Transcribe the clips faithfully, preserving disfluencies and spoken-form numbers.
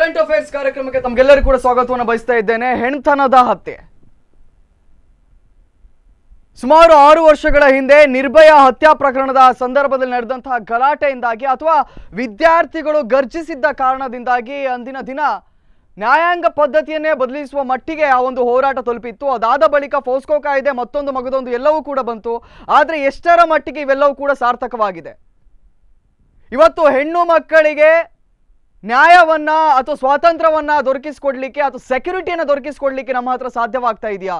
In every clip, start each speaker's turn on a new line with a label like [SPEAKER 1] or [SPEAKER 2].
[SPEAKER 1] Current affairs ಕಾರ್ಯಕ್ರಮಕ್ಕೆ ತಮಗೆಲ್ಲರಿಗೂ ಕೂಡ ಸ್ವಾಗತವನ್ನು ಬಯಸ್ತಾ ಇದ್ದೇನೆ. ಹೆಣ್ತನದ ಹತ್ಯೆ. ಸುಮಾರು ಆರು ವರ್ಷಗಳ ಹಿಂದೆ ನಿರ್ಭಯ ಹತ್ಯಾ ಪ್ರಕರಣದ ಸಂದರ್ಭದಲ್ಲಿ ನಡೆದಂತಹ ಗಲಾಟೆಯಿಂದಾಗಿ ಅಥವಾ ವಿದ್ಯಾರ್ಥಿಗಳು ಗರ್ಜಿಸಿದ್ದ ಕಾರಣದಿಂದಾಗಿ ಅಂದಿನ ದಿನ ನ್ಯಾಯಾಂಗ ಪದ್ಧತಿಯನ್ನೇ ಬದಲಿಸುವ ಮಟ್ಟಿಗೆ ಆ ಒಂದು ಹೋರಾಟ ತಲುಪಿತ್ತು. ಅದಾದ ಬಳಿಕ ಫೋಸ್ಕೋ ಕಾಯ್ದೆ, ಮತ್ತೊಂದು ಮಗದೊಂದು ಎಲ್ಲವೂ ಕೂಡ ಬಂತು. ಆದರೆ ಎಷ್ಟರ ಮಟ್ಟಿಗೆ ಇವೆಲ್ಲವೂ ಕೂಡ ಸಾರ್ಥಕವಾಗಿದೆ? ಇವತ್ತು ಹೆಣ್ಣು ಮಕ್ಕಳಿಗೆ ನ್ಯಾಯವನ್ನ ಅಥವಾ ಸ್ವಾತಂತ್ರ್ಯವನ್ನ ದೊರಕಿಸಿಕೊಡ್ಲಿಕ್ಕೆ ಅಥವಾ ಸೆಕ್ಯೂರಿಟಿಯನ್ನು ದೊರಕಿಸಿಕೊಡ್ಲಿಕ್ಕೆ ನಮ್ಮ ಹತ್ರ ಸಾಧ್ಯವಾಗ್ತಾ ಇದೆಯಾ?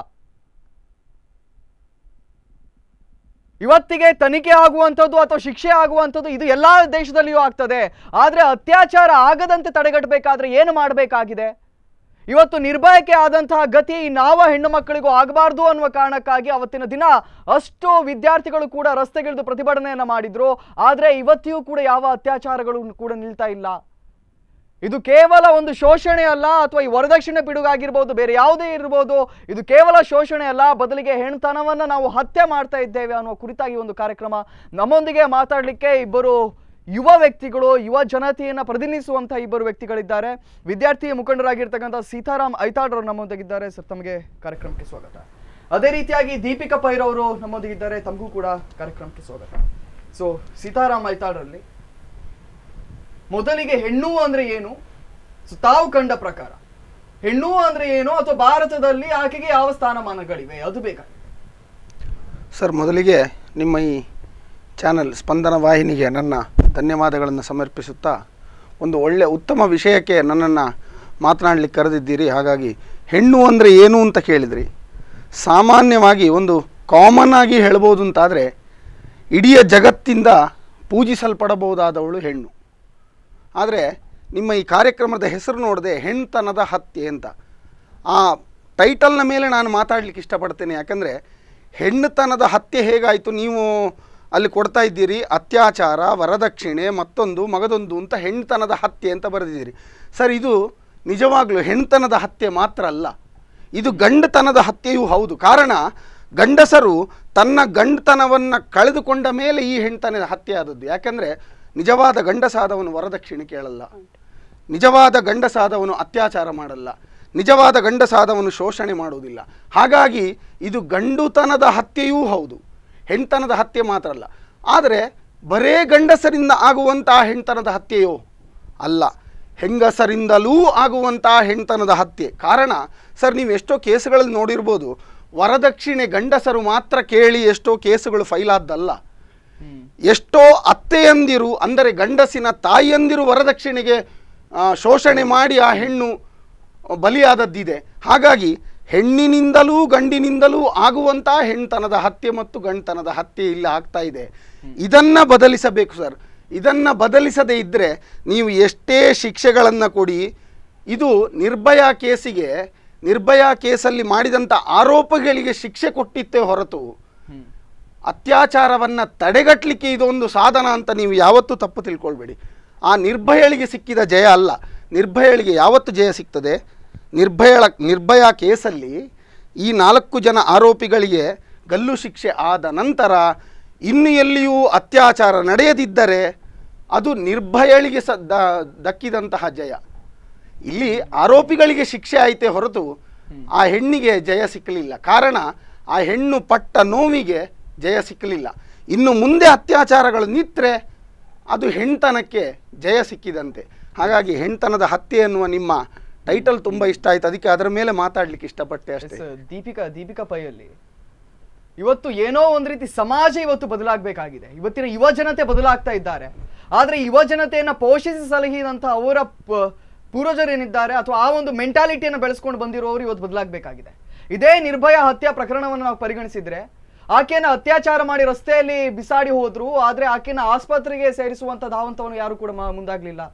[SPEAKER 1] ಇವತ್ತಿಗೆ ತನಿಖೆ ಆಗುವಂಥದ್ದು ಅಥವಾ ಶಿಕ್ಷೆ ಆಗುವಂಥದ್ದು ಇದು ಎಲ್ಲ ದೇಶದಲ್ಲಿಯೂ ಆಗ್ತದೆ. ಆದರೆ ಅತ್ಯಾಚಾರ ಆಗದಂತೆ ತಡೆಗಟ್ಟಬೇಕಾದ್ರೆ ಏನು ಮಾಡಬೇಕಾಗಿದೆ? ಇವತ್ತು ನಿರ್ಭಯಕ್ಕೆ ಆದಂತಹ ಗತಿ ಇನ್ನಾವ ಹೆಣ್ಣು ಮಕ್ಕಳಿಗೂ ಆಗಬಾರ್ದು ಅನ್ನುವ ಕಾರಣಕ್ಕಾಗಿ ಅವತ್ತಿನ ದಿನ ಅಷ್ಟು ವಿದ್ಯಾರ್ಥಿಗಳು ಕೂಡ ರಸ್ತೆಗಿಳಿದು ಪ್ರತಿಭಟನೆಯನ್ನು ಮಾಡಿದ್ರು. ಆದರೆ ಇವತ್ತಿಯೂ ಕೂಡ ಯಾವ ಅತ್ಯಾಚಾರಗಳು ಕೂಡ ನಿಲ್ತಾ ಇಲ್ಲ. ಇದು ಕೇವಲ ಒಂದು ಶೋಷಣೆ ಅಲ್ಲ, ಅಥವಾ ಈ ವರದಕ್ಷಿಣೆ ಪಿಡುಗಾಗಿರ್ಬೋದು, ಬೇರೆ ಯಾವುದೇ ಇರ್ಬೋದು, ಇದು ಕೇವಲ ಶೋಷಣೆ ಅಲ್ಲ, ಬದಲಿಗೆ ಹೆಣ್ತನವನ್ನು ನಾವು ಹತ್ಯೆ ಮಾಡ್ತಾ ಇದ್ದೇವೆ ಅನ್ನುವ ಕುರಿತಾಗಿ ಒಂದು ಕಾರ್ಯಕ್ರಮ. ನಮ್ಮೊಂದಿಗೆ ಮಾತಾಡಲಿಕ್ಕೆ ಇಬ್ಬರು ಯುವ ವ್ಯಕ್ತಿಗಳು, ಯುವ ಜನತೆಯನ್ನು ಪ್ರತಿನಿಧಿಸುವಂತಹ ಇಬ್ಬರು ವ್ಯಕ್ತಿಗಳಿದ್ದಾರೆ. ವಿದ್ಯಾರ್ಥಿ ಮುಖಂಡರಾಗಿರ್ತಕ್ಕಂಥ ಸೀತಾರಾಮ್ ಐತಾಳ್ರವರು ನಮ್ಮೊಂದಿಗಿದ್ದಾರೆ. ಸರ್, ತಮಗೆ ಕಾರ್ಯಕ್ರಮಕ್ಕೆ ಸ್ವಾಗತ. ಅದೇ ರೀತಿಯಾಗಿ ದೀಪಿಕಾ ಪೈರವರು ನಮ್ಮೊಂದಿಗಿದ್ದಾರೆ. ತಮಗೂ ಕೂಡ ಕಾರ್ಯಕ್ರಮಕ್ಕೆ ಸ್ವಾಗತ. ಸೊ, ಸೀತಾರಾಮ್ ಐತಾಳ್ರಲ್ಲಿ ಮೊದಲಿಗೆ ಹೆಣ್ಣು ಅಂದ್ರೆ ಏನು, ತಾವು ಕಂಡ ಪ್ರಕಾರ ಹೆಣ್ಣು ಅಂದ್ರೆ ಏನು, ಅಥವಾ ಭಾರತದಲ್ಲಿ ಆಕೆಗೆ ಯಾವ ಸ್ಥಾನಮಾನಗಳಿವೆ, ಅದು ಬೇಕಾಗಿದೆ?
[SPEAKER 2] ಸರ್, ಮೊದಲಿಗೆ ನಿಮ್ಮ ಈ ಚಾನಲ್ ಸ್ಪಂದನ ವಾಹಿನಿಗೆ ನನ್ನ ಧನ್ಯವಾದಗಳನ್ನು ಸಮರ್ಪಿಸುತ್ತಾ, ಒಂದು ಒಳ್ಳೆಯ ಉತ್ತಮ ವಿಷಯಕ್ಕೆ ನನ್ನನ್ನು ಮಾತನಾಡಲಿಕ್ಕೆ ಕರೆದಿದ್ದೀರಿ. ಹಾಗಾಗಿ ಹೆಣ್ಣು ಅಂದರೆ ಏನು ಅಂತ ಕೇಳಿದ್ರಿ. ಸಾಮಾನ್ಯವಾಗಿ ಒಂದು ಕಾಮನ್ ಆಗಿ ಹೇಳ್ಬೋದು ಅಂತಾದರೆ, ಇಡೀ ಜಗತ್ತಿಂದ ಪೂಜಿಸಲ್ಪಡಬಹುದಾದವಳು ಹೆಣ್ಣು. ಆದರೆ ನಿಮ್ಮ ಈ ಕಾರ್ಯಕ್ರಮದ ಹೆಸರು ನೋಡದೆ ಹೆಣ್ತನದ ಹತ್ಯೆ ಅಂತ ಆ ಟೈಟಲ್ನ ಮೇಲೆ ನಾನು ಮಾತಾಡಲಿಕ್ಕೆ ಇಷ್ಟಪಡ್ತೇನೆ. ಯಾಕಂದರೆ ಹೆಣ್ಣುತನದ ಹತ್ಯೆ ಹೇಗಾಯಿತು, ನೀವು ಅಲ್ಲಿ ಕೊಡ್ತಾ ಇದ್ದೀರಿ ಅತ್ಯಾಚಾರ, ವರದಕ್ಷಿಣೆ, ಮತ್ತೊಂದು ಮಗದೊಂದು ಅಂತ ಹೆಣ್ತನದ ಹತ್ಯೆ ಅಂತ ಬರೆದಿದ್ದೀರಿ. ಸರ್, ಇದು ನಿಜವಾಗ್ಲೂ ಹೆಣ್ತನದ ಹತ್ಯೆ ಮಾತ್ರ ಅಲ್ಲ, ಇದು ಗಂಡತನದ ಹತ್ಯೆಯೂ ಹೌದು. ಕಾರಣ, ಗಂಡಸರು ತನ್ನ ಗಂಡತನವನ್ನು ಕಳೆದುಕೊಂಡ ಮೇಲೆ ಈ ಹೆಣ್ತನದ ಹತ್ಯೆ ಆದದ್ದು. ಯಾಕೆಂದರೆ ನಿಜವಾದ ಗಂಡಸಾದವನು ವರದಕ್ಷಿಣೆ ಕೇಳಲ್ಲ, ನಿಜವಾದ ಗಂಡಸಾದವನು ಅತ್ಯಾಚಾರ ಮಾಡಲ್ಲ, ನಿಜವಾದ ಗಂಡಸಾದವನು ಶೋಷಣೆ ಮಾಡುವುದಿಲ್ಲ. ಹಾಗಾಗಿ ಇದು ಗಂಡುತನದ ಹತ್ಯೆಯೂ ಹೌದು, ಹೆಣ್ತನದ ಹತ್ಯೆ ಮಾತ್ರ ಅಲ್ಲ. ಆದರೆ ಬರೇ ಗಂಡಸರಿಂದ ಆಗುವಂತಹ ಹೆಣ್ತನದ ಹತ್ಯೆಯೋ ಅಲ್ಲ, ಹೆಂಗಸರಿಂದಲೂ ಆಗುವಂತಹ ಹೆಣ್ತನದ ಹತ್ಯೆ. ಕಾರಣ, ಸರ್, ನೀವು ಎಷ್ಟೋ ಕೇಸುಗಳಲ್ಲಿ ನೋಡಿರ್ಬೋದು, ವರದಕ್ಷಿಣೆ ಗಂಡಸರು ಮಾತ್ರ ಕೇಳಿ ಎಷ್ಟೋ ಕೇಸುಗಳು ಫೈಲಾದ್ದಲ್ಲ. ಎಷ್ಟೋ ಅತ್ತೆಯಂದಿರು, ಅಂದರೆ ಗಂಡಸಿನ ತಾಯಿಯಂದಿರು ವರದಕ್ಷಿಣೆಗೆ ಶೋಷಣೆ ಮಾಡಿ ಆ ಹೆಣ್ಣು ಬಲಿಯಾದದ್ದಿದೆ. ಹಾಗಾಗಿ ಹೆಣ್ಣಿನಿಂದಲೂ ಗಂಡಿನಿಂದಲೂ ಆಗುವಂತಹ ಹೆಣ್ತನದ ಹತ್ಯೆ ಮತ್ತು ಗಂಡತನದ ಹತ್ಯೆ ಇಲ್ಲಿ ಆಗ್ತಾ ಇದೆ. ಇದನ್ನು ಬದಲಿಸಬೇಕು ಸರ್. ಇದನ್ನು ಬದಲಿಸದೇ ಇದ್ದರೆ ನೀವು ಎಷ್ಟೇ ಶಿಕ್ಷೆಗಳನ್ನು ಕೊಡಿ, ಇದು ನಿರ್ಭಯ ಕೇಸಿಗೆ, ನಿರ್ಭಯ ಕೇಸಲ್ಲಿ ಮಾಡಿದಂಥ ಆರೋಪಗಳಿಗೆ ಶಿಕ್ಷೆ ಕೊಟ್ಟಿತ್ತೇ ಹೊರತು ಅತ್ಯಾಚಾರವನ್ನು ತಡೆಗಟ್ಟಲಿಕ್ಕೆ ಇದೊಂದು ಸಾಧನ ಅಂತ ನೀವು ಯಾವತ್ತೂ ತಪ್ಪು ತಿಳ್ಕೊಳ್ಬೇಡಿ. ಆ ನಿರ್ಭಯಳಿಗೆ ಸಿಕ್ಕಿದ ಜಯ ಅಲ್ಲ. ನಿರ್ಭಯಳಿಗೆ ಯಾವತ್ತು ಜಯ ಸಿಗ್ತದೆ? ನಿರ್ಭಯ ನಿರ್ಭಯ ಕೇಸಲ್ಲಿ ಈ ನಾಲ್ಕು ಜನ ಆರೋಪಿಗಳಿಗೆ ಗಲ್ಲು ಶಿಕ್ಷೆ ಆದ ನಂತರ ಇನ್ನು ಎಲ್ಲಿಯೂ ಅತ್ಯಾಚಾರ ನಡೆಯದಿದ್ದರೆ ಅದು ನಿರ್ಭಯಳಿಗೆ ಸ ದಕ್ಕಿದಂತಹ ಜಯ. ಇಲ್ಲಿ ಆರೋಪಿಗಳಿಗೆ ಶಿಕ್ಷೆ ಆಯಿತೇ ಹೊರತು ಆ ಹೆಣ್ಣಿಗೆ ಜಯ ಸಿಕ್ಕಲಿಲ್ಲ. ಕಾರಣ, ಆ ಹೆಣ್ಣು ಪಟ್ಟ ನೋವಿಗೆ ಜಯ ಸಿಕ್ಕಲಿಲ್ಲ. ಇನ್ನು ಮುಂದೆ ಅತ್ಯಾಚಾರಗಳು ನಿಂತರೆ ಅದು ಹೆಣ್ತನಕ್ಕೆ ಜಯ ಸಿಕ್ಕಿದಂತೆ. ಹಾಗಾಗಿ ಹೆಣ್ತನದ ಹತ್ಯೆ ಎನ್ನುವ ನಿಮ್ಮ ಟೈಟಲ್ ತುಂಬ ಇಷ್ಟ ಆಯ್ತು, ಅದಕ್ಕೆ ಅದರ ಮೇಲೆ ಮಾತಾಡ್ಲಿಕ್ಕೆ ಇಷ್ಟಪಟ್ಟೆ ಅಷ್ಟೇ.
[SPEAKER 1] ದೀಪಿಕಾ ದೀಪಿಕಾ ಪೈಯಲ್ಲಿ ಇವತ್ತು ಏನೋ ಒಂದು ರೀತಿ ಸಮಾಜ ಇವತ್ತು ಬದಲಾಗಬೇಕಾಗಿದೆ. ಇವತ್ತಿನ ಯುವ ಜನತೆ ಬದಲಾಗ್ತಾ ಇದ್ದಾರೆ. ಆದರೆ ಯುವ ಜನತೆಯನ್ನು ಪೋಷಿಸಿ ಸಲಹಿದಂಥ ಅವರ ಪೂರ್ವಜರೇನಿದ್ದಾರೆ ಅಥವಾ ಆ ಒಂದು ಮೆಂಟಾಲಿಟಿಯನ್ನು ಬೆಳೆಸ್ಕೊಂಡು ಬಂದಿರುವವರು ಇವತ್ತು ಬದಲಾಗಬೇಕಾಗಿದೆ. ಇದೇ ನಿರ್ಭಯ ಹತ್ಯಾ ಪ್ರಕರಣವನ್ನು ನಾವು ಪರಿಗಣಿಸಿದ್ರೆ, ಆಕೆಯನ್ನು ಅತ್ಯಾಚಾರ ಮಾಡಿ ರಸ್ತೆಯಲ್ಲಿ ಬಿಸಾಡಿ ಹೋದ್ರು, ಆದರೆ ಆಕೆಯನ್ನು ಆಸ್ಪತ್ರೆಗೆ ಸೇರಿಸುವಂಥ ಧಾವಂತವನ್ನು ಯಾರು ಕೂಡ ಮುಂದಾಗಲಿಲ್ಲ.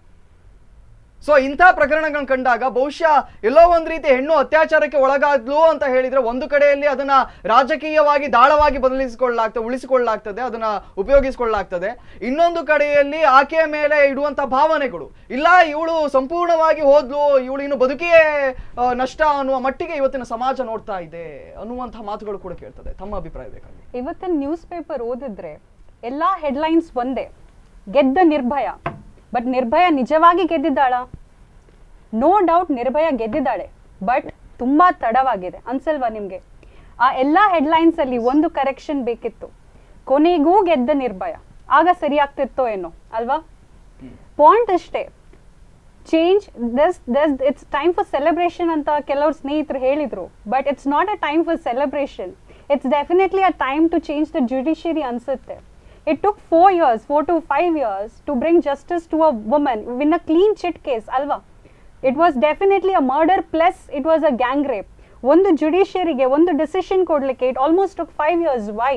[SPEAKER 1] ಸೊ ಇಂಥ ಪ್ರಕರಣಗಳನ್ನು ಕಂಡಾಗ ಬಹುಶಃ ಎಲ್ಲೋ ಒಂದು ರೀತಿ ಹೆಣ್ಣು ಅತ್ಯಾಚಾರಕ್ಕೆ ಒಳಗಾದ್ಲು ಅಂತ ಹೇಳಿದ್ರೆ, ಒಂದು ಕಡೆಯಲ್ಲಿ ಅದನ್ನ ರಾಜಕೀಯವಾಗಿ ದಾಳವಾಗಿ ಬದಲಿಸಿಕೊಳ್ಳಲಾಗ್ತದೆ, ಉಳಿಸಿಕೊಳ್ಳಲಾಗ್ತದೆ, ಅದನ್ನ ಉಪಯೋಗಿಸಿಕೊಳ್ಳಲಾಗ್ತದೆ. ಇನ್ನೊಂದು ಕಡೆಯಲ್ಲಿ ಆಕೆಯ ಮೇಲೆ ಇಡುವಂಥ ಭಾವನೆಗಳು, ಇಲ್ಲ ಇವಳು ಸಂಪೂರ್ಣವಾಗಿ ಹೋದ್ಲು, ಇವಳು ಇನ್ನು ಬದುಕಿಯೇ ನಷ್ಟ ಅನ್ನುವ ಮಟ್ಟಿಗೆ ಇವತ್ತಿನ ಸಮಾಜ ನೋಡ್ತಾ ಇದೆ ಅನ್ನುವಂಥ ಮಾತುಗಳು ಕೂಡ ಕೇಳ್ತದೆ. ತಮ್ಮ ಅಭಿಪ್ರಾಯ ಬೇಕಾಗಿ?
[SPEAKER 3] ಇವತ್ತಿನ ನ್ಯೂಸ್ ಪೇಪರ್ ಓದಿದ್ರೆ ಎಲ್ಲಾ ಹೆಡ್ಲೈನ್ಸ್ ಒಂದೇ, ಗೆದ್ದ ನಿರ್ಭಯ. ಬಟ್ ನಿರ್ಭಯ ನಿಜವಾಗಿ ಗೆದ್ದಿದ್ದಾಳ? ನೋ ಡೌಟ್ ನಿರ್ಭಯ ಗೆದ್ದಿದ್ದಾಳೆ, ಬಟ್ ತುಂಬಾ ತಡವಾಗಿದೆ ಅನ್ಸಲ್ವಾ ನಿಮ್ಗೆ? ಆ ಎಲ್ಲಾ ಹೆಡ್ಲೈನ್ಸ್ ಅಲ್ಲಿ ಒಂದು ಕರೆಕ್ಷನ್ ಬೇಕಿತ್ತು, ಕೊನೆಗೂ ಗೆದ್ದ ನಿರ್ಭಯ, ಆಗ ಸರಿ ಆಗ್ತಿತ್ತೋ ಏನೋ ಅಲ್ವಾ? ಪಾಯಿಂಟ್ ಅಷ್ಟೇ. Change this this it's time for celebration ಅಂತ ಕೆಲವರು ಸ್ನೇಹಿತರು ಹೇಳಿದ್ರು, but it's not a time for celebration. It's definitely a time to change the judiciary ಅನ್ಸುತ್ತೆ. It took four years four to five years to bring justice to a woman win a clean chit case ಅಲ್ವಾ? It was definitely a murder plus it was a gang rape. ಒಂದು ಜುಡಿಷಿಯರಿಗೆ ಒಂದು decision ಕೊಡ್ಲಿಕ್ಕೆ it almost took five years. Why?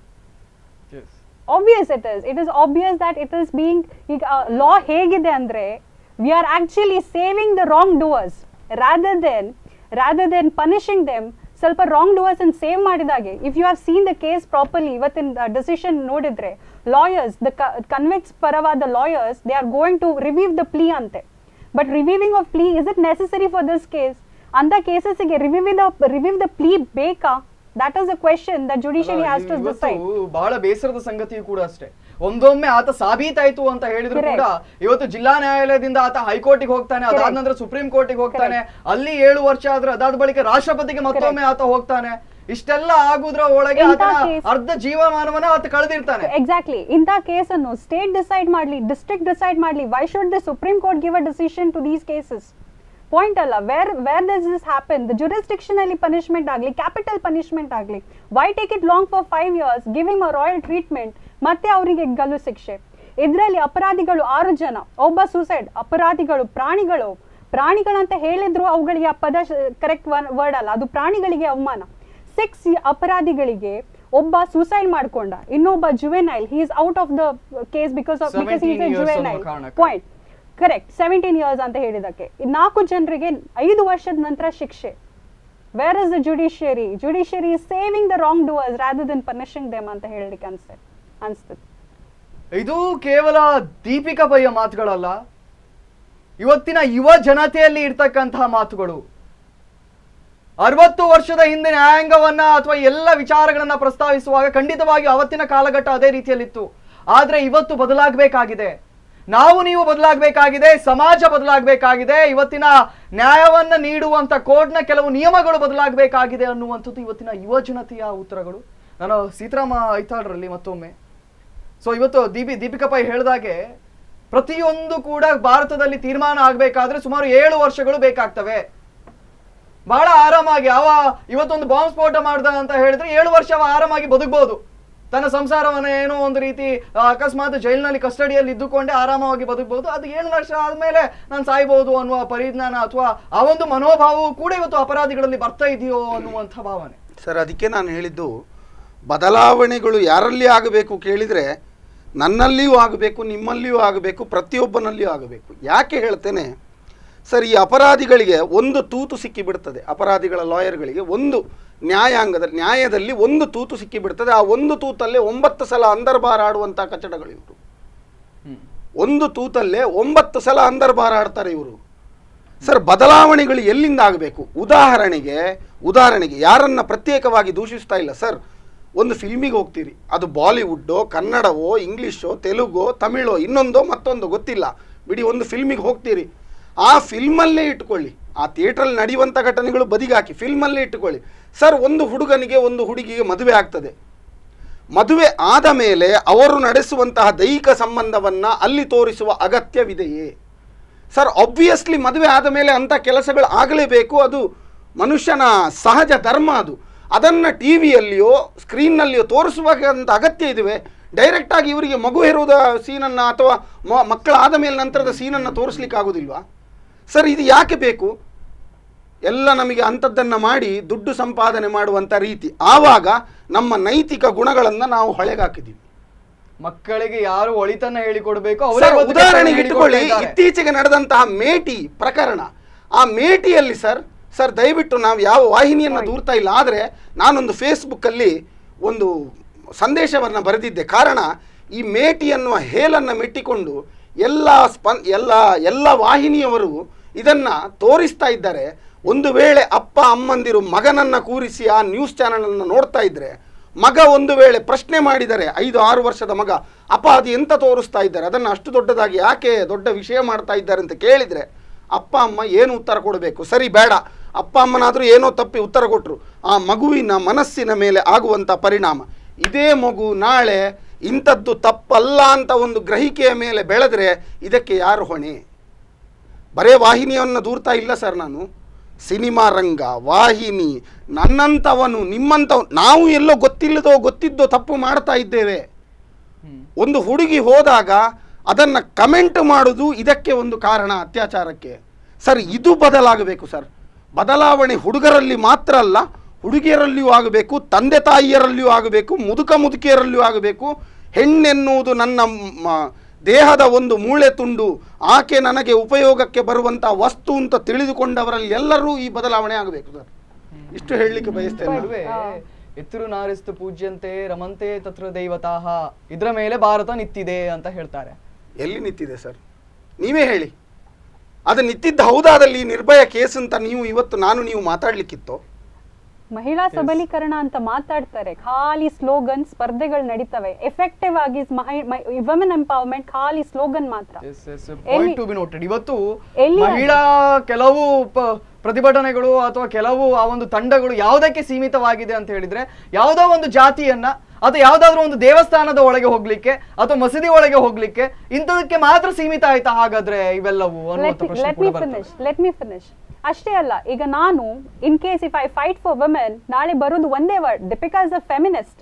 [SPEAKER 3] obvious it is it is obvious that it is being uh, law hegide andre we are actually saving the wrongdoers rather than rather than punishing them. ಸ್ವಲ್ಪ wrongdoers and save ಮಾಡಿದಾಗೆ, if you have seen the case properly ಇವತ್ತಿನ uh, decision ನೋಡಿದ್ರೆ lawyers the convicts ಪರವಾದ lawyers they are going to review the plea ante, but reviewing of plea is it necessary for this case? ಅಂತ ಕೇಸಸ್ಗೆ review the review the plea ಬೇಕಾ? That is a question that judiciary has to decide.
[SPEAKER 1] ಬಹಳ ಬೇಸರದ ಸಂಗತಿಯೂ ಕೂಡ ಅಷ್ಟೇ. ಒಂದೊಮ್ಮೆ ಆತ ಸಾಬೀತಾಯ್ತು ಅಂತ ಹೇಳಿದ್ರು ಕೂಡ ಇವತ್ತು ಜಿಲ್ಲಾ ನ್ಯಾಯಾಲಯದಿಂದ ಆತ ಹೈಕೋರ್ಟಿಗೆ ಹೋಗ್ತಾನೆ, ಅದಾದ ನಂತರ ಸುಪ್ರೀಂ ಕೋರ್ಟಿಗೆ ಹೋಗ್ತಾನೆ, ಅಲ್ಲಿ ಏಳು ವರ್ಷ ಆದ್ರೆ ಅದಾದ ಬಳಿಕ ರಾಷ್ಟ್ರಪತಿಗೆ ಮತ್ತೊಮ್ಮೆ ಆತ ಹೋಗ್ತಾನೆ. ಇಷ್ಟೆಲ್ಲ ಆಗುದ್ರ ಒಳಗೆ ಅರ್ಧ ಜೀವಮಾನವನ್ನ ಆತ ಕಳೆದಿರ್ತಾನೆ.
[SPEAKER 3] ಎಕ್ಸಾಕ್ಟ್ಲಿ. ಇಂಥ ಕೇಸನ್ನು ಸ್ಟೇಟ್ ಡಿಸೈಡ್ ಮಾಡ್ಲಿ, ಡಿಸ್ಟ್ರಿಕ್ಟ್ ಡಿಸೈಡ್ ಮಾಡ್ಲಿ. Why should the supreme court give a decision to these cases? Point ಅಲ್ಲ. Where where does this happen? The jurisdiction ಅಲ್ಲಿ ಪನಿಷ್ಮೆಂಟ್ ಆಗಲಿ, ಕ್ಯಾಪಿಟಲ್ ಪನಿಷ್ಮೆಂಟ್ ಆಗಲಿ, why take it long for five years, give him a royal treatment, ಮತ್ತೆ ಅವರಿಗೆ ಗಲ್ಲು ಶಿಕ್ಷೆ. ಇದರಲ್ಲಿ ಅಪರಾಧಿಗಳು ಆರು ಜನ, ಒಬ್ಬ ಸೂಸೈಡ್. ಅಪರಾಧಿಗಳು ಪ್ರಾಣಿಗಳು, ಪ್ರಾಣಿಗಳಂತ ಹೇಳಿದ್ರು ಅವುಗಳಿಗೆ ಆ ಪದ ಕರೆಕ್ಟ್ ವರ್ಡ್ ಅಲ್ಲ, ಅದು ಪ್ರಾಣಿಗಳಿಗೆ ಅವಮಾನ. ಸಿಕ್ಸ್ ಅಪರಾಧಿಗಳಿಗೆ ಒಬ್ಬ ಸೂಸೈಡ್ ಮಾಡ್ಕೊಂಡ, ಇನ್ನೊಬ್ಬ juvenile, he is out of the case because of because he is a juvenile. Point correct. Seventeen years ಅಂತ ಹೇಳಿದಕ್ಕೆ ನಾಲ್ಕು ಜನರಿಗೆ ಐದು ವರ್ಷದ ನಂತರ ಶಿಕ್ಷೆ. Where is the judiciary? Judiciary is saving the wrongdoers rather than punishing them ಅಂತ ಹೇಳಲಿಕ್ಕೆ ಅನ್ಸುತ್ತೆ ಅನ್ಸ್ತದೆ.
[SPEAKER 1] ಇದು ಕೇವಲ ದೀಪಿಕಾ ಪೈಯ ಮಾತುಗಳಲ್ಲ, ಇವತ್ತಿನ ಯುವ ಜನತೆಯಲ್ಲಿ ಇರ್ತಕ್ಕಂತಹ ಮಾತುಗಳು. ಅರವತ್ತು ವರ್ಷದ ಹಿಂದೆ ನ್ಯಾಯಾಂಗವನ್ನ ಅಥವಾ ಎಲ್ಲ ವಿಚಾರಗಳನ್ನ ಪ್ರಸ್ತಾವಿಸುವಾಗ ಖಂಡಿತವಾಗಿ ಅವತ್ತಿನ ಕಾಲಘಟ್ಟ ಅದೇ ರೀತಿಯಲ್ಲಿತ್ತು. ಆದ್ರೆ ಇವತ್ತು ಬದಲಾಗಬೇಕಾಗಿದೆ, ನಾವು ನೀವು ಬದಲಾಗಬೇಕಾಗಿದೆ, ಸಮಾಜ ಬದಲಾಗಬೇಕಾಗಿದೆ, ಇವತ್ತಿನ ನ್ಯಾಯವನ್ನ ನೀಡುವಂತ ಕೋರ್ಟ್ನ ಕೆಲವು ನಿಯಮಗಳು ಬದಲಾಗಬೇಕಾಗಿದೆ ಅನ್ನುವಂಥದ್ದು ಇವತ್ತಿನ ಯುವ ಜನತೆಯ ಉತ್ತರಗಳು. ನಾನು ಸೀತಾರಾಮ ಐತಾಳ್ರಲ್ಲಿ ಮತ್ತೊಮ್ಮೆ ಸೊ ಇವತ್ತು ದೀಪಿ ದೀಪಿಕಾ ಪೈ ಹೇಳಿದಾಗೆ ಪ್ರತಿಯೊಂದು ಕೂಡ ಭಾರತದಲ್ಲಿ ತೀರ್ಮಾನ ಆಗಬೇಕಾದ್ರೆ ಸುಮಾರು ಏಳು ವರ್ಷಗಳು ಬೇಕಾಗ್ತವೆ. ಬಹಳ ಆರಾಮಾಗಿ ಅವ ಇವತ್ತೊಂದು ಬಾಂಬ್ ಸ್ಫೋಟ ಮಾಡ್ದ ಅಂತ ಹೇಳಿದ್ರೆ ಏಳು ವರ್ಷ ಅವ ಆರಾಮಾಗಿ ಬದುಕಬಹುದು. ತನ್ನ ಸಂಸಾರವನ್ನ ಏನೋ ಒಂದು ರೀತಿ ಅಕಸ್ಮಾತ್ ಜೈಲಿನಲ್ಲಿ ಕಸ್ಟಡಿಯಲ್ಲಿ ಇದ್ದುಕೊಂಡೆ ಆರಾಮವಾಗಿ ಬದುಕಬಹುದು. ಅದು ಏಳು ವರ್ಷ ಆದ್ಮೇಲೆ ನಾನು ಸಾಯ್ಬಹುದು ಅನ್ನುವ ಪರಿಜ್ಞಾನ ಅಥವಾ ಆ ಒಂದು ಮನೋಭಾವವು ಕೂಡ ಇವತ್ತು ಅಪರಾಧಿಗಳಲ್ಲಿ ಬರ್ತಾ ಇದೆಯೋ ಅನ್ನುವಂಥ ಭಾವನೆ.
[SPEAKER 2] ಸರ್, ಅದಕ್ಕೆ ನಾನು ಹೇಳಿದ್ದು ಬದಲಾವಣೆಗಳು ಯಾರಲ್ಲಿ ಆಗಬೇಕು ಕೇಳಿದರೆ ನನ್ನಲ್ಲಿಯೂ ಆಗಬೇಕು, ನಿಮ್ಮಲ್ಲಿಯೂ ಆಗಬೇಕು, ಪ್ರತಿಯೊಬ್ಬನಲ್ಲಿಯೂ ಆಗಬೇಕು. ಯಾಕೆ ಹೇಳ್ತೇನೆ ಸರ್, ಈ ಅಪರಾಧಿಗಳಿಗೆ ಒಂದು ತೂತು ಸಿಕ್ಕಿಬಿಡ್ತದೆ. ಅಪರಾಧಿಗಳ ಲಾಯರ್ಗಳಿಗೆ ಒಂದು ನ್ಯಾಯಾಂಗದ ನ್ಯಾಯದಲ್ಲಿ ಒಂದು ತೂತು ಸಿಕ್ಕಿಬಿಡ್ತದೆ. ಆ ಒಂದು ತೂತಲ್ಲೇ ಒಂಬತ್ತು ಸಲ ಅಂದರ್ಬಾರ್ ಆಡುವಂಥ ಕಚಡಗಳು ಇವರು. ಒಂದು ತೂತಲ್ಲೇ ಒಂಬತ್ತು ಸಲ ಅಂದರ್ಬಾರ್ ಆಡ್ತಾರೆ ಇವರು. ಸರ್, ಬದಲಾವಣೆಗಳು ಎಲ್ಲಿಂದ ಆಗಬೇಕು? ಉದಾಹರಣೆಗೆ ಉದಾಹರಣೆಗೆ ಯಾರನ್ನ ಪ್ರತ್ಯೇಕವಾಗಿ ದೂಷಿಸ್ತಾ ಇಲ್ಲ ಸರ್. ಒಂದು ಫಿಲ್ಮಿಗೆ ಹೋಗ್ತೀರಿ, ಅದು ಬಾಲಿವುಡ್ಡೋ, ಕನ್ನಡವೋ, ಇಂಗ್ಲೀಷೋ, ತೆಲುಗೋ, ತಮಿಳೋ, ಇನ್ನೊಂದೋ ಮತ್ತೊಂದು ಗೊತ್ತಿಲ್ಲ ಬಿಡಿ, ಒಂದು ಫಿಲ್ಮಿಗೆ ಹೋಗ್ತೀರಿ. ಆ ಫಿಲ್ಮಲ್ಲೇ ಇಟ್ಕೊಳ್ಳಿ, ಆ ಥಿಯೇಟ್ರಲ್ಲಿ ನಡೆಯುವಂಥ ಘಟನೆಗಳು ಬದಿಗಾಕಿ ಫಿಲ್ಮಲ್ಲೇ ಇಟ್ಟುಕೊಳ್ಳಿ ಸರ್. ಒಂದು ಹುಡುಗನಿಗೆ ಒಂದು ಹುಡುಗಿಗೆ ಮದುವೆ ಆಗ್ತದೆ. ಮದುವೆ ಆದ ಮೇಲೆ ಅವರು ನಡೆಸುವಂತಹ ದೈಹಿಕ ಸಂಬಂಧವನ್ನು ಅಲ್ಲಿ ತೋರಿಸುವ ಅಗತ್ಯವಿದೆಯೇ ಸರ್? ಆಬ್ವಿಯಸ್ಲಿ ಮದುವೆ ಆದ ಮೇಲೆ ಅಂಥ ಕೆಲಸಗಳು ಆಗಲೇಬೇಕು, ಅದು ಮನುಷ್ಯನ ಸಹಜ ಧರ್ಮ. ಅದು ಅದನ್ನು ಟಿ ವಿಯಲ್ಲಿಯೋ ಸ್ಕ್ರೀನ್ನಲ್ಲಿಯೋ ತೋರಿಸುವಂಥ ಅಗತ್ಯ ಇದುವೆ. ಡೈರೆಕ್ಟಾಗಿ ಇವರಿಗೆ ಮಗು ಹೆರುವುದ ಸೀನನ್ನು ಅಥವಾ ಮಕ್ಕಳಾದ ಮೇಲೆ ನಂತರದ ಸೀನನ್ನು ತೋರಿಸ್ಲಿಕ್ಕೆ ಆಗೋದಿಲ್ವಾ ಸರ್? ಇದು ಯಾಕೆ ಬೇಕು? ಎಲ್ಲ ನಮಗೆ ಅಂಥದ್ದನ್ನು ಮಾಡಿ ದುಡ್ಡು ಸಂಪಾದನೆ ಮಾಡುವಂಥ ರೀತಿ. ಆವಾಗ ನಮ್ಮ ನೈತಿಕ ಗುಣಗಳನ್ನು ನಾವು ಹೊಳೆಗಾಕಿದ್ದೀವಿ.
[SPEAKER 1] ಮಕ್ಕಳಿಗೆ ಯಾರು ಒಳಿತನ್ನ ಹೇಳಿಕೊಡ್ಬೇಕು.
[SPEAKER 2] ಉದಾಹರಣೆಗೆ ಇಟ್ಟುಕೊಳ್ಳಿ, ಇತ್ತೀಚೆಗೆ ನಡೆದಂತಹ ಮೇಟಿ ಪ್ರಕರಣ. ಆ ಮೇಟಿಯಲ್ಲಿ ಸರ್ ಸರ್ ದಯವಿಟ್ಟು ನಾವು ಯಾವ ವಾಹಿನಿಯನ್ನು ದೂರ್ತಾ ಇಲ್ಲ, ಆದರೆ ನಾನೊಂದು ಫೇಸ್ಬುಕ್ಕಲ್ಲಿ ಒಂದು ಸಂದೇಶವನ್ನು ಬರೆದಿದ್ದೆ. ಕಾರಣ, ಈ ಮೇಟಿ ಅನ್ನುವ ಹೇಲನ್ನು ಮೆಟ್ಟಿಕೊಂಡು ಎಲ್ಲ ಸ್ಪನ್ ಎಲ್ಲ ಎಲ್ಲ ವಾಹಿನಿಯವರು ಇದನ್ನು ತೋರಿಸ್ತಾ ಇದ್ದಾರೆ. ಒಂದು ವೇಳೆ ಅಪ್ಪ ಅಮ್ಮಂದಿರು ಮಗನನ್ನು ಕೂರಿಸಿ ಆ ನ್ಯೂಸ್ ಚಾನಲನ್ನು ನೋಡ್ತಾ ಇದ್ದರೆ, ಮಗ ಒಂದು ವೇಳೆ ಪ್ರಶ್ನೆ ಮಾಡಿದರೆ, ಐದು ಆರು ವರ್ಷದ ಮಗ, ಅಪ್ಪ ಅದು ಎಂತ ತೋರಿಸ್ತಾ ಇದ್ದಾರೆ, ಅದನ್ನು ಅಷ್ಟು ದೊಡ್ಡದಾಗಿ ಯಾಕೆ ದೊಡ್ಡ ವಿಷಯ ಮಾಡ್ತಾ ಇದ್ದಾರೆ ಅಂತ ಕೇಳಿದರೆ, ಅಪ್ಪ ಅಮ್ಮ ಏನು ಉತ್ತರ ಕೊಡಬೇಕು? ಸರಿ ಬೇಡ, ಅಪ್ಪ ಅಮ್ಮನಾದರೂ ಏನೋ ತಪ್ಪಿ ಉತ್ತರ ಕೊಟ್ಟರು, ಆ ಮಗುವಿನ ಮನಸ್ಸಿನ ಮೇಲೆ ಆಗುವಂಥ ಪರಿಣಾಮ, ಇದೇ ಮಗು ನಾಳೆ ಇಂಥದ್ದು ತಪ್ಪಲ್ಲ ಅಂತ ಒಂದು ಗ್ರಹಿಕೆಯ ಮೇಲೆ ಬೆಳೆದ್ರೆ ಇದಕ್ಕೆ ಯಾರು ಹೊಣೆ? ಬರೇ ವಾಹಿನಿಯನ್ನು ದೂರ್ತಾ ಇಲ್ಲ ಸರ್ ನಾನು, ಸಿನಿಮಾ ರಂಗ, ವಾಹಿನಿ, ನನ್ನಂಥವನು, ನಿಮ್ಮಂಥವ್, ನಾವು ಎಲ್ಲೋ ಗೊತ್ತಿಲ್ಲದೋ ಗೊತ್ತಿದ್ದೋ ತಪ್ಪು ಮಾಡ್ತಾ ಇದ್ದೇವೆ. ಒಂದು ಹುಡುಗಿ ಹೋದಾಗ ಅದನ್ನು ಕಮೆಂಟ್ ಮಾಡೋದು ಇದಕ್ಕೆ ಒಂದು ಕಾರಣ, ಅತ್ಯಾಚಾರಕ್ಕೆ. ಸರ್ ಇದು ಬದಲಾಗಬೇಕು ಸರ್. ಬದಲಾವಣೆ ಹುಡುಗರಲ್ಲಿ ಮಾತ್ರ ಅಲ್ಲ, ಹುಡುಗಿಯರಲ್ಲಿಯೂ ಆಗಬೇಕು, ತಂದೆ ತಾಯಿಯರಲ್ಲಿಯೂ ಆಗಬೇಕು, ಮುದುಕ ಮುದುಕಿಯರಲ್ಲಿಯೂ ಆಗಬೇಕು. ಹೆಣ್ಣೆನ್ನುವುದು ನನ್ನ ದೇಹದ ಒಂದು ಮೂಳೆ ತುಂಡು, ಆಕೆ ನನಗೆ ಉಪಯೋಗಕ್ಕೆ ಬರುವಂಥ ವಸ್ತು ಅಂತ ತಿಳಿದುಕೊಂಡವರಲ್ಲಿ ಎಲ್ಲರೂ ಈ ಬದಲಾವಣೆ ಆಗಬೇಕು ಸರ್. ಇಷ್ಟು ಹೇಳಲಿಕ್ಕೆ ಬಯಸ್ತೇನೆ.
[SPEAKER 1] ಎತ್ತರು ನಾರಿಸ್ತು ಪೂಜ್ಯಂತೆ ರಮಂತೆ ತತ್ರ ದೈವತಾಹ, ಇದರ ಮೇಲೆ ಭಾರತ ನಿಂತಿದೆ ಅಂತ ಹೇಳ್ತಾರೆ.
[SPEAKER 2] ಎಲ್ಲಿ ನಿಂತಿದೆ ಸರ್? ನೀವೇ ಹೇಳಿ. ಅದು ನಿಂತಿದ್ದ ಹೌದಾದಲ್ಲಿ ನಿರ್ಭಯ ಕೇಸ್ ಅಂತ ನೀವು ಇವತ್ತು ನಾನು ನೀವು ಮಾತಾಡ್ಲಿಕ್ಕಿತ್ತು?
[SPEAKER 3] ಮಹಿಳಾ ಸಬಲೀಕರಣ ಅಂತ ಮಾತಾಡ್ತಾರೆ, ಖಾಲಿ ಸ್ಲೋಗನ್, ಸ್ಪರ್ಧೆಗಳು ನಡೀತವೆ. ಎಫೆಕ್ಟಿವ್ ಆಗಿ ವುಮೆನ್ ಎಂಪವರ್ಮೆಂಟ್ ಖಾಲಿ ಸ್ಲೋಗನ್ ಮಾತ್ರ.
[SPEAKER 1] ಇವತ್ತು ಮಹಿಳಾ ಕೆಲವು ಪ್ರತಿಭಟನೆಗಳು ಅಥವಾ ಕೆಲವು ಆ ಒಂದು ತಂಡಗಳು ಯಾವುದಕ್ಕೆ ಸೀಮಿತವಾಗಿದೆ ಅಂತ ಹೇಳಿದ್ರೆ, ಯಾವುದೋ ಒಂದು ಜಾತಿಯನ್ನ ಅಥವಾ ಯಾವ್ದಾದ್ರು ಒಂದು ದೇವಸ್ಥಾನದ ಒಳಗೆ ಹೋಗ್ಲಿಕ್ಕೆ ಅಥವಾ ಮಸೀದಿ ಒಳಗೆ ಹೋಗ್ಲಿಕ್ಕೆ ಇಂಥದಕ್ಕೆ ಮಾತ್ರ ಸೀಮಿತ ಆಯ್ತಾ ಹಾಗಾದ್ರೆ ಇವೆಲ್ಲವೂ?
[SPEAKER 3] Let me finish. ಅಷ್ಟೇ ಅಲ್ಲ, ಈಗ ನಾನು in case if I fight for women, ನಾಳೆ ಬರೋದು ಒಂದೇ word, Deepika is a feminist.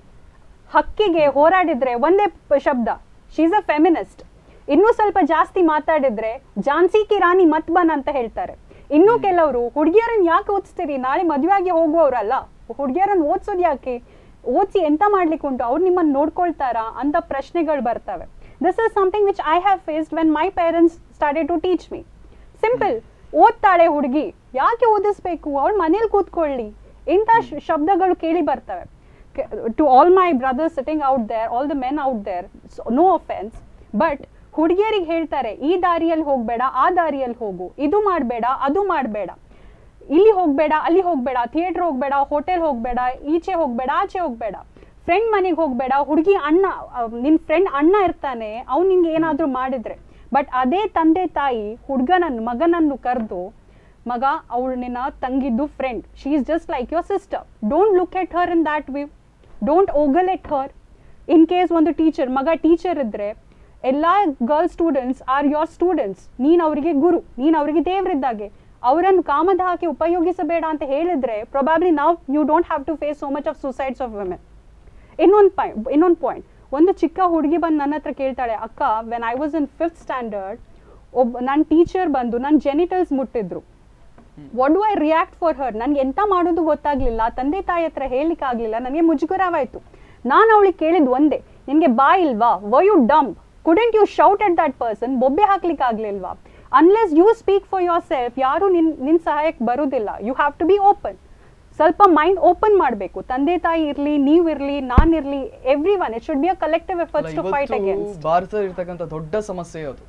[SPEAKER 3] ಹಕ್ಕಿಗೆ ಹೋರಾಡಿದ್ರೆ ಒಂದೇ ಶಬ್ದ, ಶಿ ಇಸ್ ಅ ಫೆಮಿನಿಸ್ಟ್. ಇನ್ನೂ ಸ್ವಲ್ಪ ಜಾಸ್ತಿ ಮಾತಾಡಿದ್ರೆ ಝಾನ್ಸಿ ಕಿ ರಾಣಿ ಮತ್ ಬನ್ ಅಂತ ಹೇಳ್ತಾರೆ. ಇನ್ನೂ ಕೆಲವರು ಹುಡುಗಿಯರನ್ನ ಯಾಕೆ ಓದಿಸ್ತೀರಿ, ನಾಳೆ ಮದುವೆ ಆಗಿ ಹೋಗುವವರಲ್ಲ, ಹುಡುಗಿಯರನ್ನ ಓದಿಸೋದು ಯಾಕೆ, ಓದಿಸಿ ಎಂತ ಮಾಡ್ಲಿಕ್ಕೆ ಉಂಟು, ಅವ್ರು ನಿಮ್ಮನ್ನು ನೋಡ್ಕೊಳ್ತಾರಾ ಅಂತ ಪ್ರಶ್ನೆಗಳು ಬರ್ತವೆ. This is something which I have faced when my parents started to teach me. Simple, ಓದ್ತಾಳೆ ಹುಡುಗಿ, ಯಾಕೆ ಓದಿಸ್ಬೇಕು, ಅವಳು ಮನೇಲಿ ಕೂತ್ಕೊಳ್ಳಿ, ಇಂಥ ಶಬ್ದಗಳು ಕೇಳಿ ಬರ್ತವೆ. To all my brothers sitting out there, all the men out there, no offence, but ಹುಡುಗಿಯರಿಗೆ ಹೇಳ್ತಾರೆ ಈ ದಾರಿಯಲ್ಲಿ ಹೋಗಬೇಡ, ಆ ದಾರಿಯಲ್ಲಿ ಹೋಗು, ಇದು ಮಾಡಬೇಡ, ಅದು ಮಾಡಬೇಡ, ಇಲ್ಲಿ ಹೋಗಬೇಡ, ಅಲ್ಲಿ ಹೋಗಬೇಡ, ಥಿಯೇಟರ್ ಹೋಗಬೇಡ, ಹೋಟೆಲ್ ಹೋಗಬೇಡ, ಈಚೆ ಹೋಗಬೇಡ, ಆಚೆ ಹೋಗಬೇಡ, ಫ್ರೆಂಡ್ ಮನೆಗೆ ಹೋಗಬೇಡ. ಹುಡುಗಿ ಅಣ್ಣ, ನಿನ್ನ ಫ್ರೆಂಡ್ ಅಣ್ಣ ಇರ್ತಾನೆ, ಅವ್ನು ನಿನ್ಗೆ ಏನಾದರೂ ಮಾಡಿದ್ರೆ. ಬಟ್ ಅದೇ ತಂದೆ ತಾಯಿ ಹುಡುಗನನ್ನು ಮಗನನ್ನು ಕರೆದು, ಮಗ ಅವಳು ನಿನ್ನ ತಂಗಿದ್ದು friend, she is just like your sister, don't look at her in that way, don't ogle at her. In case ಒಂದು ಟೀಚರ್, ಮಗ ಟೀಚರ್ ಇದ್ದರೆ, ಎಲ್ಲ girl students are your students, ನೀನು ಅವರಿಗೆ ಗುರು, ನೀನು ಅವರಿಗೆ ದೇವರಿದ್ದಾಗೆ, ಅವರನ್ನು ಕಾಮದ ಹಾಕಿ ಉಪಯೋಗಿಸಬೇಡ ಅಂತ ಹೇಳಿದ್ರೆ ಪ್ರೊಬ್ಯಾಬ್ಲಿ ನಾವು you don't have to face so much of suicides of women. ಇನ್ನೊಂದು ಪಾಯಿಂಟ್ ಇನ್ನೊಂದು ಪಾಯಿಂಟ್ ಒಂದು ಚಿಕ್ಕ ಹುಡುಗಿ ಬಂದು ನನ್ನ ಹತ್ರ ಕೇಳ್ತಾಳೆ, ಅಕ್ಕ when I was in fifth standard ಒಬ್ಬ ನನ್ನ ಟೀಚರ್ ಬಂದು ನನ್ನ ಜೆನಿಟಲ್ಸ್ ಮುಟ್ಟಿದ್ರು, what do I react for her? ನನಗೆ ಎಂತ ಮಾಡೋದು ಗೊತ್ತಾಗ್ಲಿಲ್ಲ, ತಂದೆ ತಾಯಿ ಹತ್ರ ಹೇಳಲಿಕ್ಕೆ ಆಗಲಿಲ್ಲ, ನನಗೆ ಮುಜುಗರವಾಯಿತು. ನಾನು ಅವಳಿಗೆ ಕೇಳಿದ್ದು ಒಂದೇ, ನಿನಗೆ ಬಾ ಇಲ್ವಾ, why you dump, couldn't you shout at that person, ಬೊಬ್ಬೆ ಹಾಕ್ಲಿಕ್ಕೆ ಆಗ್ಲಿಲ್ವಾ? Unless you speak for yourself, ಯಾರು ನಿನ್ ನಿನ್ನ ಸಹಾಯಕ್ಕೆ ಬರೋದಿಲ್ಲ. You have to be open, ಸ್ವಲ್ಪ ಮೈಂಡ್ ಓಪನ್ ಮಾಡಬೇಕು. ತಂದೆ ತಾಯಿ ಇರಲಿ, ನೀವಿರಲಿ, ನಾನಿರಲಿ, everyone, it should be a collective efforts to fight against.
[SPEAKER 1] ಭಾರತದಲ್ಲಿ ಇರತಕ್ಕಂಥ ದೊಡ್ಡ ಸಮಸ್ಯೆ ಅದು.